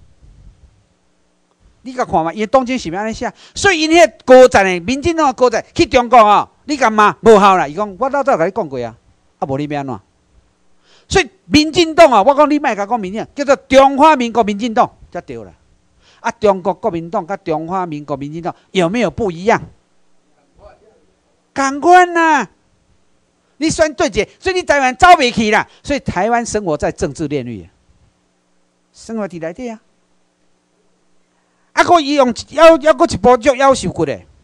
你甲看嘛，伊党章是安尼写，所以因迄高层的民进党的高层去中国哦，你敢骂无效啦？伊讲我老早甲你讲过啊，啊无你要安怎？所以民进党啊，我讲你莫甲讲民进，叫做中华民国民进党才对了。啊，中国国民党甲中华民国民进党有没有不一样？同款呐，你选对者，所以你台湾走袂去啦。所以台湾生活在政治炼狱，生活伫内底啊。啊，佮伊用要要佮一步足夭寿骨的。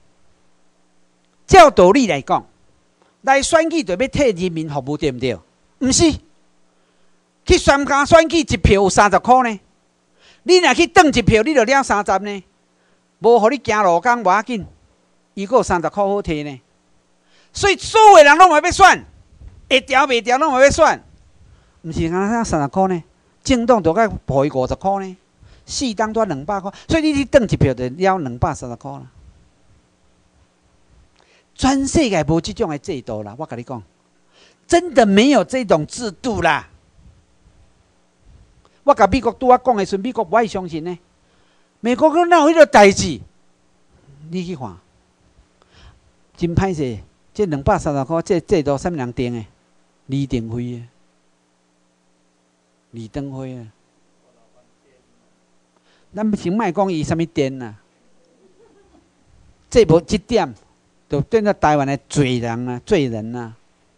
照道理来讲，来选举就要替人民服务，对毋对？毋是，去参加选举一票有三十箍呢。你若去转一票，你就了三十呢。无互你行路工无要紧，伊阁有三十箍好摕呢。所以所有人拢嘛要选，会调袂调拢嘛要选，毋是敢若三十箍呢？政党就该互伊五十箍呢，四当多两百箍，所以你去转一票就了两百三十箍啦。全世界无即种的制度啦，我甲你讲。真的没有这种制度啦！我甲美国拄仔讲的时，美国不爱相信呢。美国佮哪有迄个代志？你去看，真歹势。这两百三十块，这制度啥物人定的？李登辉啊，李登辉啊。咱先莫讲伊啥物电啊，这无这点，就变做台湾的罪人啊，罪人啊。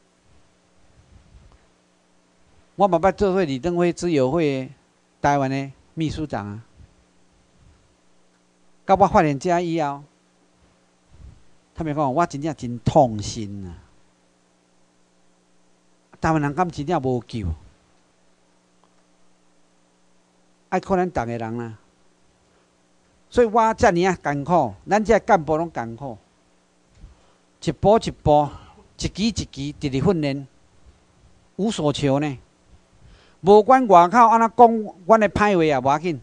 我嘛捌做过李登辉自由会台湾的秘书长啊，到我发现这以后，他们讲我真正真痛心啊！台湾人敢真正无救，爱靠咱逐个人啦。所以我遮尔啊艰苦，咱这干部拢艰苦，一步一步，一期一期直直训练，无所求呢。无管外口安怎讲，阮的歹话也无要紧。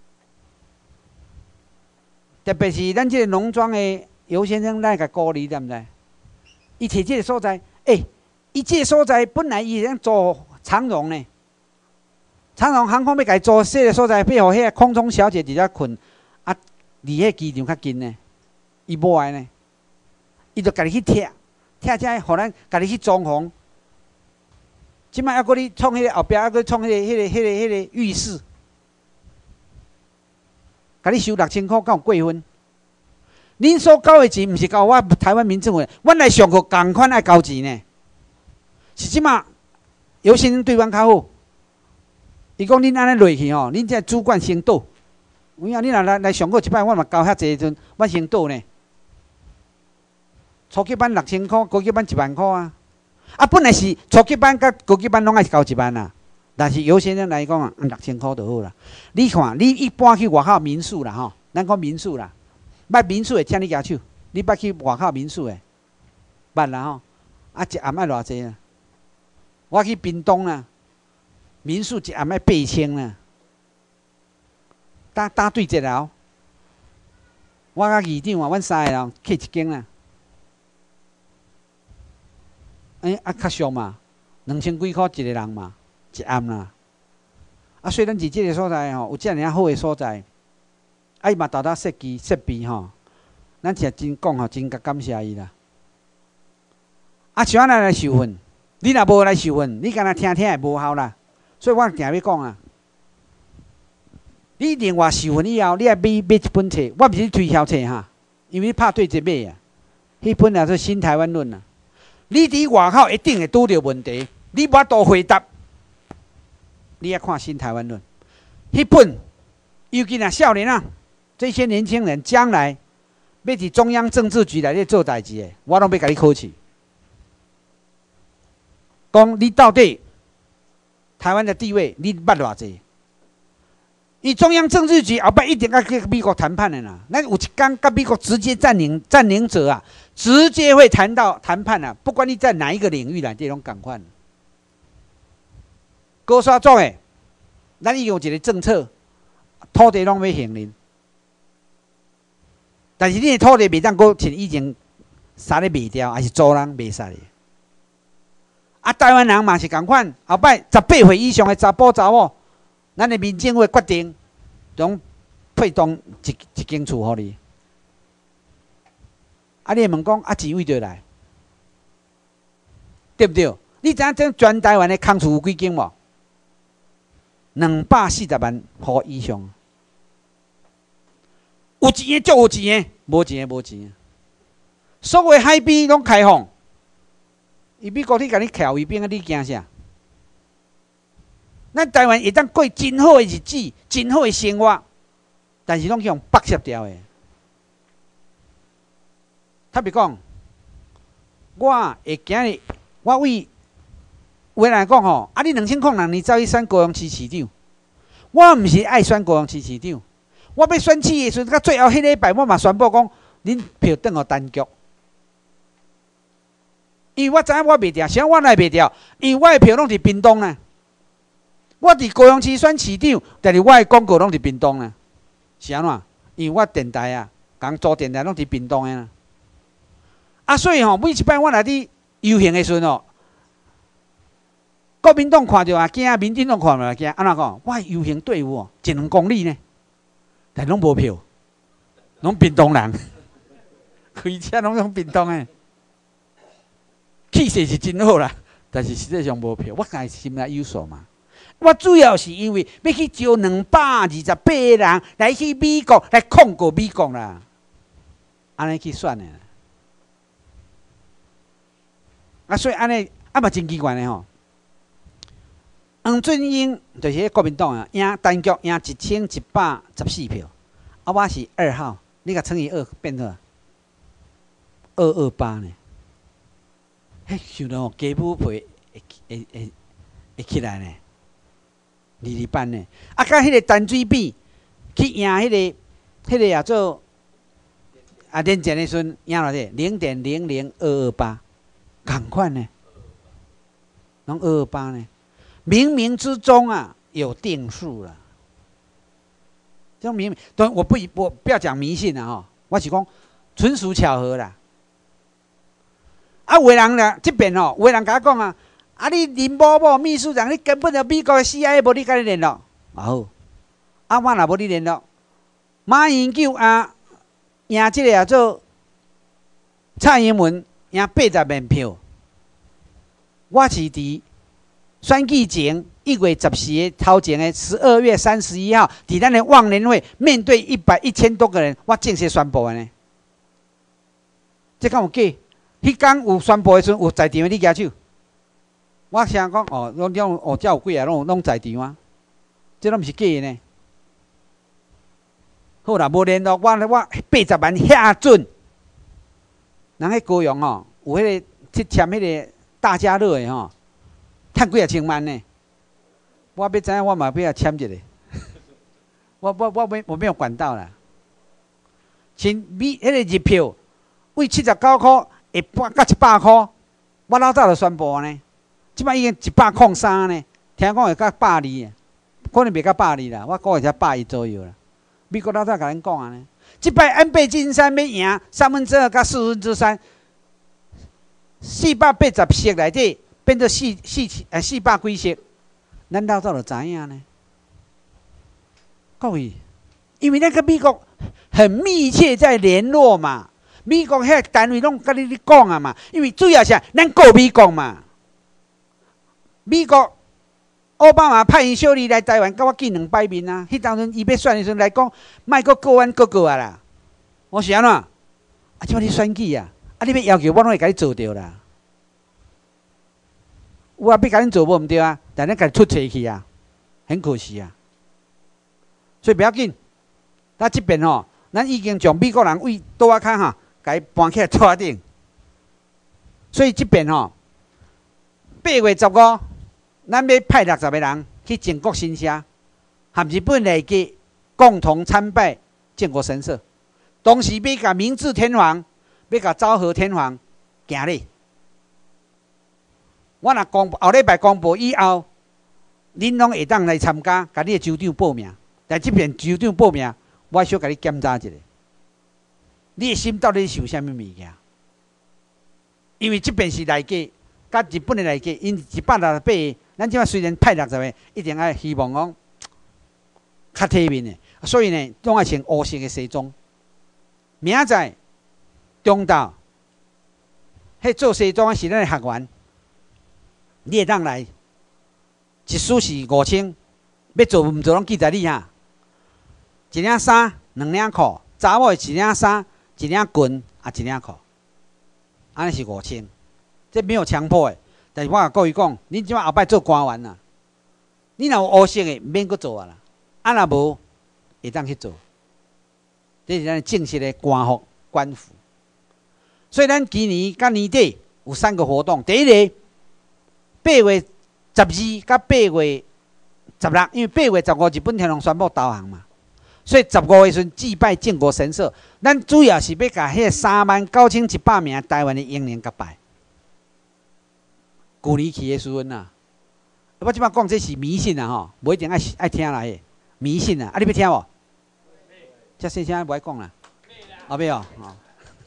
特别是咱这个农庄的尤先生，咱个鼓励，对毋对？伊摕这个所在，诶、欸，伊这个所在本来伊想做长荣呢，长荣航空要甲伊租这个所在，配合迄个空中小姐伫遮困，啊，离迄机场较近呢，伊无爱呢，伊就家己去拆，拆遮，互咱家己去装潢。即摆还搁你创迄个后壁，还搁创迄个、迄个、迄个、迄个浴室，甲你收六千块，敢有过分？恁所交的钱，毋是交我台湾民政府，阮来上课共款爱交钱呢。是即摆尤先生对阮较好，伊讲恁安尼落去吼，恁这主管先倒。有影，你若来来上课一摆，我嘛交遐济阵，我先倒呢。初级班六千块，高级班一万块啊。啊，本来是初级班甲高级班拢爱交一万啊，但是尤先生来讲啊，六千块就好啦。你看，你一般去外口民宿啦吼，咱讲民宿啦，捌民宿会请你举手，你捌去外口民宿诶，捌啦吼。啊，一暗爱偌济啊？我去屏东啦，民宿一暗爱八千啦，搭搭对一楼，我甲二长啊，阮三个人去一间啦。哎、欸，啊，较俗嘛，两千几块一个人嘛，一暗啦。啊，虽然是这个所在吼，有遮尔好诶所在，啊，伊嘛豆豆设计设备吼，咱是真讲吼，真甲感谢伊啦。啊，像咱来受训，你若无来受训，你敢若听听也无效啦。所以我定要讲啊，你另外受训以后，你爱买买一本册，我毋是推销册哈，因为你拍对折买啊。迄本也是《新台湾论》啊。你伫外口一定会拄到问题，你无法度回答，你要看《新台湾论》。迄本，尤其若少年啊，这些年轻人将来要伫中央政治局内底做代志的，我拢要甲你考试。讲你到底台湾的地位，你捌偌济？伊中央政治局后摆一定要跟美国谈判的啦。那有一天跟美国直接占领占领者啊，直接会谈到谈判啊，不管你在哪一个领域啦，这种共款。高沙做诶， 咱已经有一个政策，土地拢要行人，但是你的土地袂当搁像以前杀咧卖掉，还是租人卖杀的。啊，台湾人嘛是共款，后摆十八岁以上的查甫查某，咱的民政府决定，拢配当一一间厝互你。啊，你会问讲啊，钱位就来，对不对？你知影这全台湾的空厝有几间无？两百四十万户以上。有钱的足有钱的，无钱的无钱的。所有海边拢开放。伊美国你甲你徛卫兵啊，你惊啥？咱台湾会当过真好的日子，真好的生活，但是拢去用剥削掉的。特别讲，我会今日，我为话来讲吼，啊，你两千零六年走去选高雄市市长，我毋是爱选高雄市市长，我要选市的时阵，到最后迄礼拜，我嘛宣布讲，恁票转互单局。因为我知影我袂掉，啥我来袂掉？因为我的票拢伫屏东呢。我伫高雄市选市长，但是我的广告拢伫屏东呢。是安怎？因为我电台啊，共租电台拢伫屏东的啦。啊，所以吼、喔，每一摆我来伫游行的时阵哦，国民党看着也惊，民进党看着也惊。安怎讲？我游行队伍哦，一两公里呢，但拢无票，拢屏东人，开车拢用屏东的。气势是真好啦，但是实际上无票。我家心内有数嘛。我主要是因为要去招两百二十八个人来去美国来控告美国啦，安尼去选的。啊，所以安尼啊嘛真奇怪的吼。黄俊英就是国民党啊，赢单局赢一千一百十四票，啊我是二号，你甲乘以二变做二二八呢。迄想到家母陪会会会会起来呢，二二班呢，啊，甲迄个淡水比去赢迄、那个、迄、那个也做啊，连战的时阵赢偌济，零点零零二二八，共款呢，拢二二八呢，冥冥之中啊有定数了。这种冥冥，但我不我不要讲迷信啊哈，我是讲纯属巧合啦。啊，有的人啦，这边吼，有的人甲我讲啊，啊，你林某某秘书长，你根本就美国的 C I A 无你甲你联络，啊好，啊我若无你联络，马英九啊赢这个叫做蔡英文赢八十万票，我是伫选举前一月十四日头前的十二月三十一号，伫咱的忘年会面对一百一千多个人，我正式宣布的呢，这敢有假？迄天有宣布的时阵，有在场的你举手。我想讲哦，拢拢哦，遮有几个拢拢在场啊，这拢毋是假的呢。好啦，无联络我，我八十万遐准。人迄高雄吼，有迄个去签迄个大家乐的吼，趁几啊千万呢。我要知影，我嘛要签一个。我我我没我没有管道啦。像米迄个日票，为七十九块。会半到一百块，我老早就宣布呢。即摆已经一百零三呢，听讲会到百二，可能袂到百二啦，我估会才百一左右啦。美国老早甲咱讲啊呢，即摆安倍晋三要赢三分之二到四分之三，四百八十席内底变做四四呃四百几席，咱老早就知影呢。各位，因为咱跟美国很密切在联络嘛。美国遐单位拢甲你咧讲啊嘛，因为主要是咱告美国嘛。美国奥巴马派因小弟来台湾，甲我见两摆面啊。迄当阵伊要选的时阵来讲，莫阁告阮哥哥啊啦。我是安怎？啊，即摆你选举啊，啊，你要要求我拢会甲你做着啦。我也要甲恁做无毋对啊，但咱甲出册去啊，很可惜啊。所以不要紧，咱即边吼，咱已经将美国人位倒啊骹哈。甲伊搬起来桌顶，所以这边吼、哦，八月十五，咱要派六十个人去靖国神社，和日本内阁共同参拜靖国神社。同时要甲明治天皇，要甲昭和天皇行礼。我若公后礼拜公布以后， 恁拢会当来参加，甲你的州长报名。但即边州长报名，我小甲你检查一下，你的心到底是有啥物物件？因为即边是内计，甲日本的内计，因一百六十八个，咱即摆虽然派六十个，一定爱希望讲较体面的，所以呢，拢爱穿乌色的西装。明仔载中昼，迄做西装的是咱的学员，你会当来，一束是五千，要做毋做拢记在你哈。一领衫，两领裤，查某的一领衫，一领裙，啊一领裤，安尼是五千。这没有强迫的，但是我甲各位讲，恁即摆后摆做官员啦，你若有乌色的，免阁做啊啦，啊若无会当去做。这是咱正式的官服官服。所以咱今年甲年底有三个活动，第一个八月十二甲八月十六，因为八月十五日本天皇宣布投降嘛。所以十五个时阵祭拜靖国神社，咱主要是要甲迄三万九千一百名台湾的英灵甲拜。旧年去的时阵啊，我即摆讲这是迷信啊吼，无一定爱爱听来的迷信啊，啊你要听无？遮细声无爱讲啦，后尾哦，哦，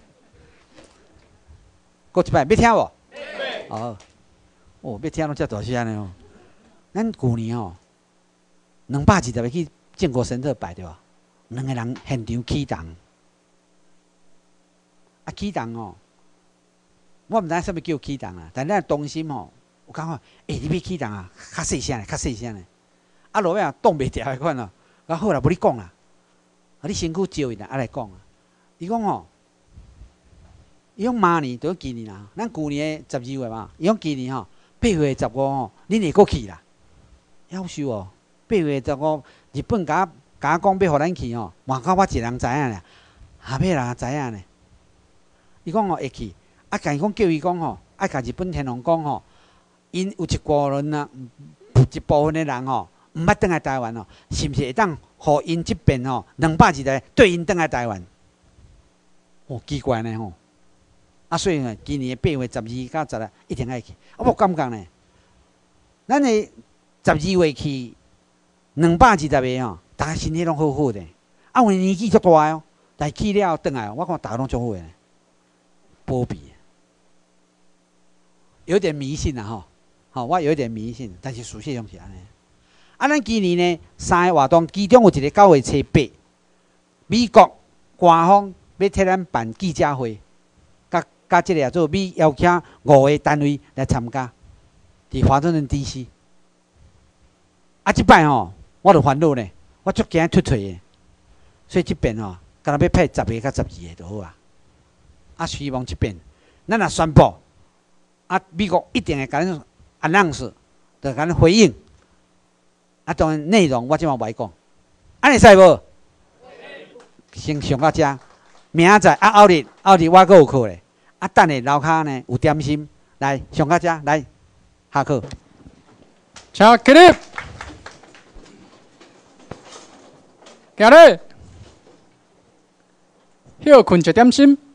过一摆要听无？哦，哦要听拢遮大声的哦。咱旧年哦，两百二十个去靖国神社拜对吧？两个人现场起动，啊起动哦，我毋知啥物叫起动啊，但咱中心哦，有讲哦，诶、欸，你要起动啊，较细声咧，较细声咧，啊落尾啊挡袂住迄款哦，啊好啦，无你讲啦，啊你身躯招伊啦，啊来讲啊，伊讲哦，伊讲明年就今年啦，咱旧年的十二月嘛，伊讲今年吼八月十五吼，恁会阁去啦，夭寿哦，八月十五日本甲甲我讲要互咱去吼，嘛靠我一人知影咧，下尾人知影咧。伊讲吼会去，啊，甲伊讲叫伊讲吼，爱甲日本天皇讲吼，因有一部分啊，一部分的人吼，毋捌倒来台湾吼，是毋是会当互因即边吼两百二十个对因倒来台湾？哦，奇怪呢吼。啊，所以呢，今年八月十二到十六一定爱去。啊，我感觉呢，咱的十二月去两百二十个吼。大家身体拢好好的，啊，有年纪足大哦，但去了倒来，我看大家拢足好的，保庇，有点迷信啦吼，吼，我有点迷信，但是事实上是安尼。啊，咱今年呢，三个活动，其中有一个九月初八，美国官方要替咱办记者会，甲甲即个做美邀请五个单位来参加，伫华盛顿 D C。啊，即摆吼，我著烦恼呢。我足惊出错的，所以即边吼，敢若要派十个甲十二个就好啊。啊，希望即边，咱若宣布，啊，美国一定会甲咱 announce， 就甲咱回应。啊，当然内容我即马袂讲，安尼使无？先上到遮，明仔载啊，后日后日我阁有课咧。啊，等下楼骹呢有点心，来上到遮来下课。 请起立。今日休困一点心。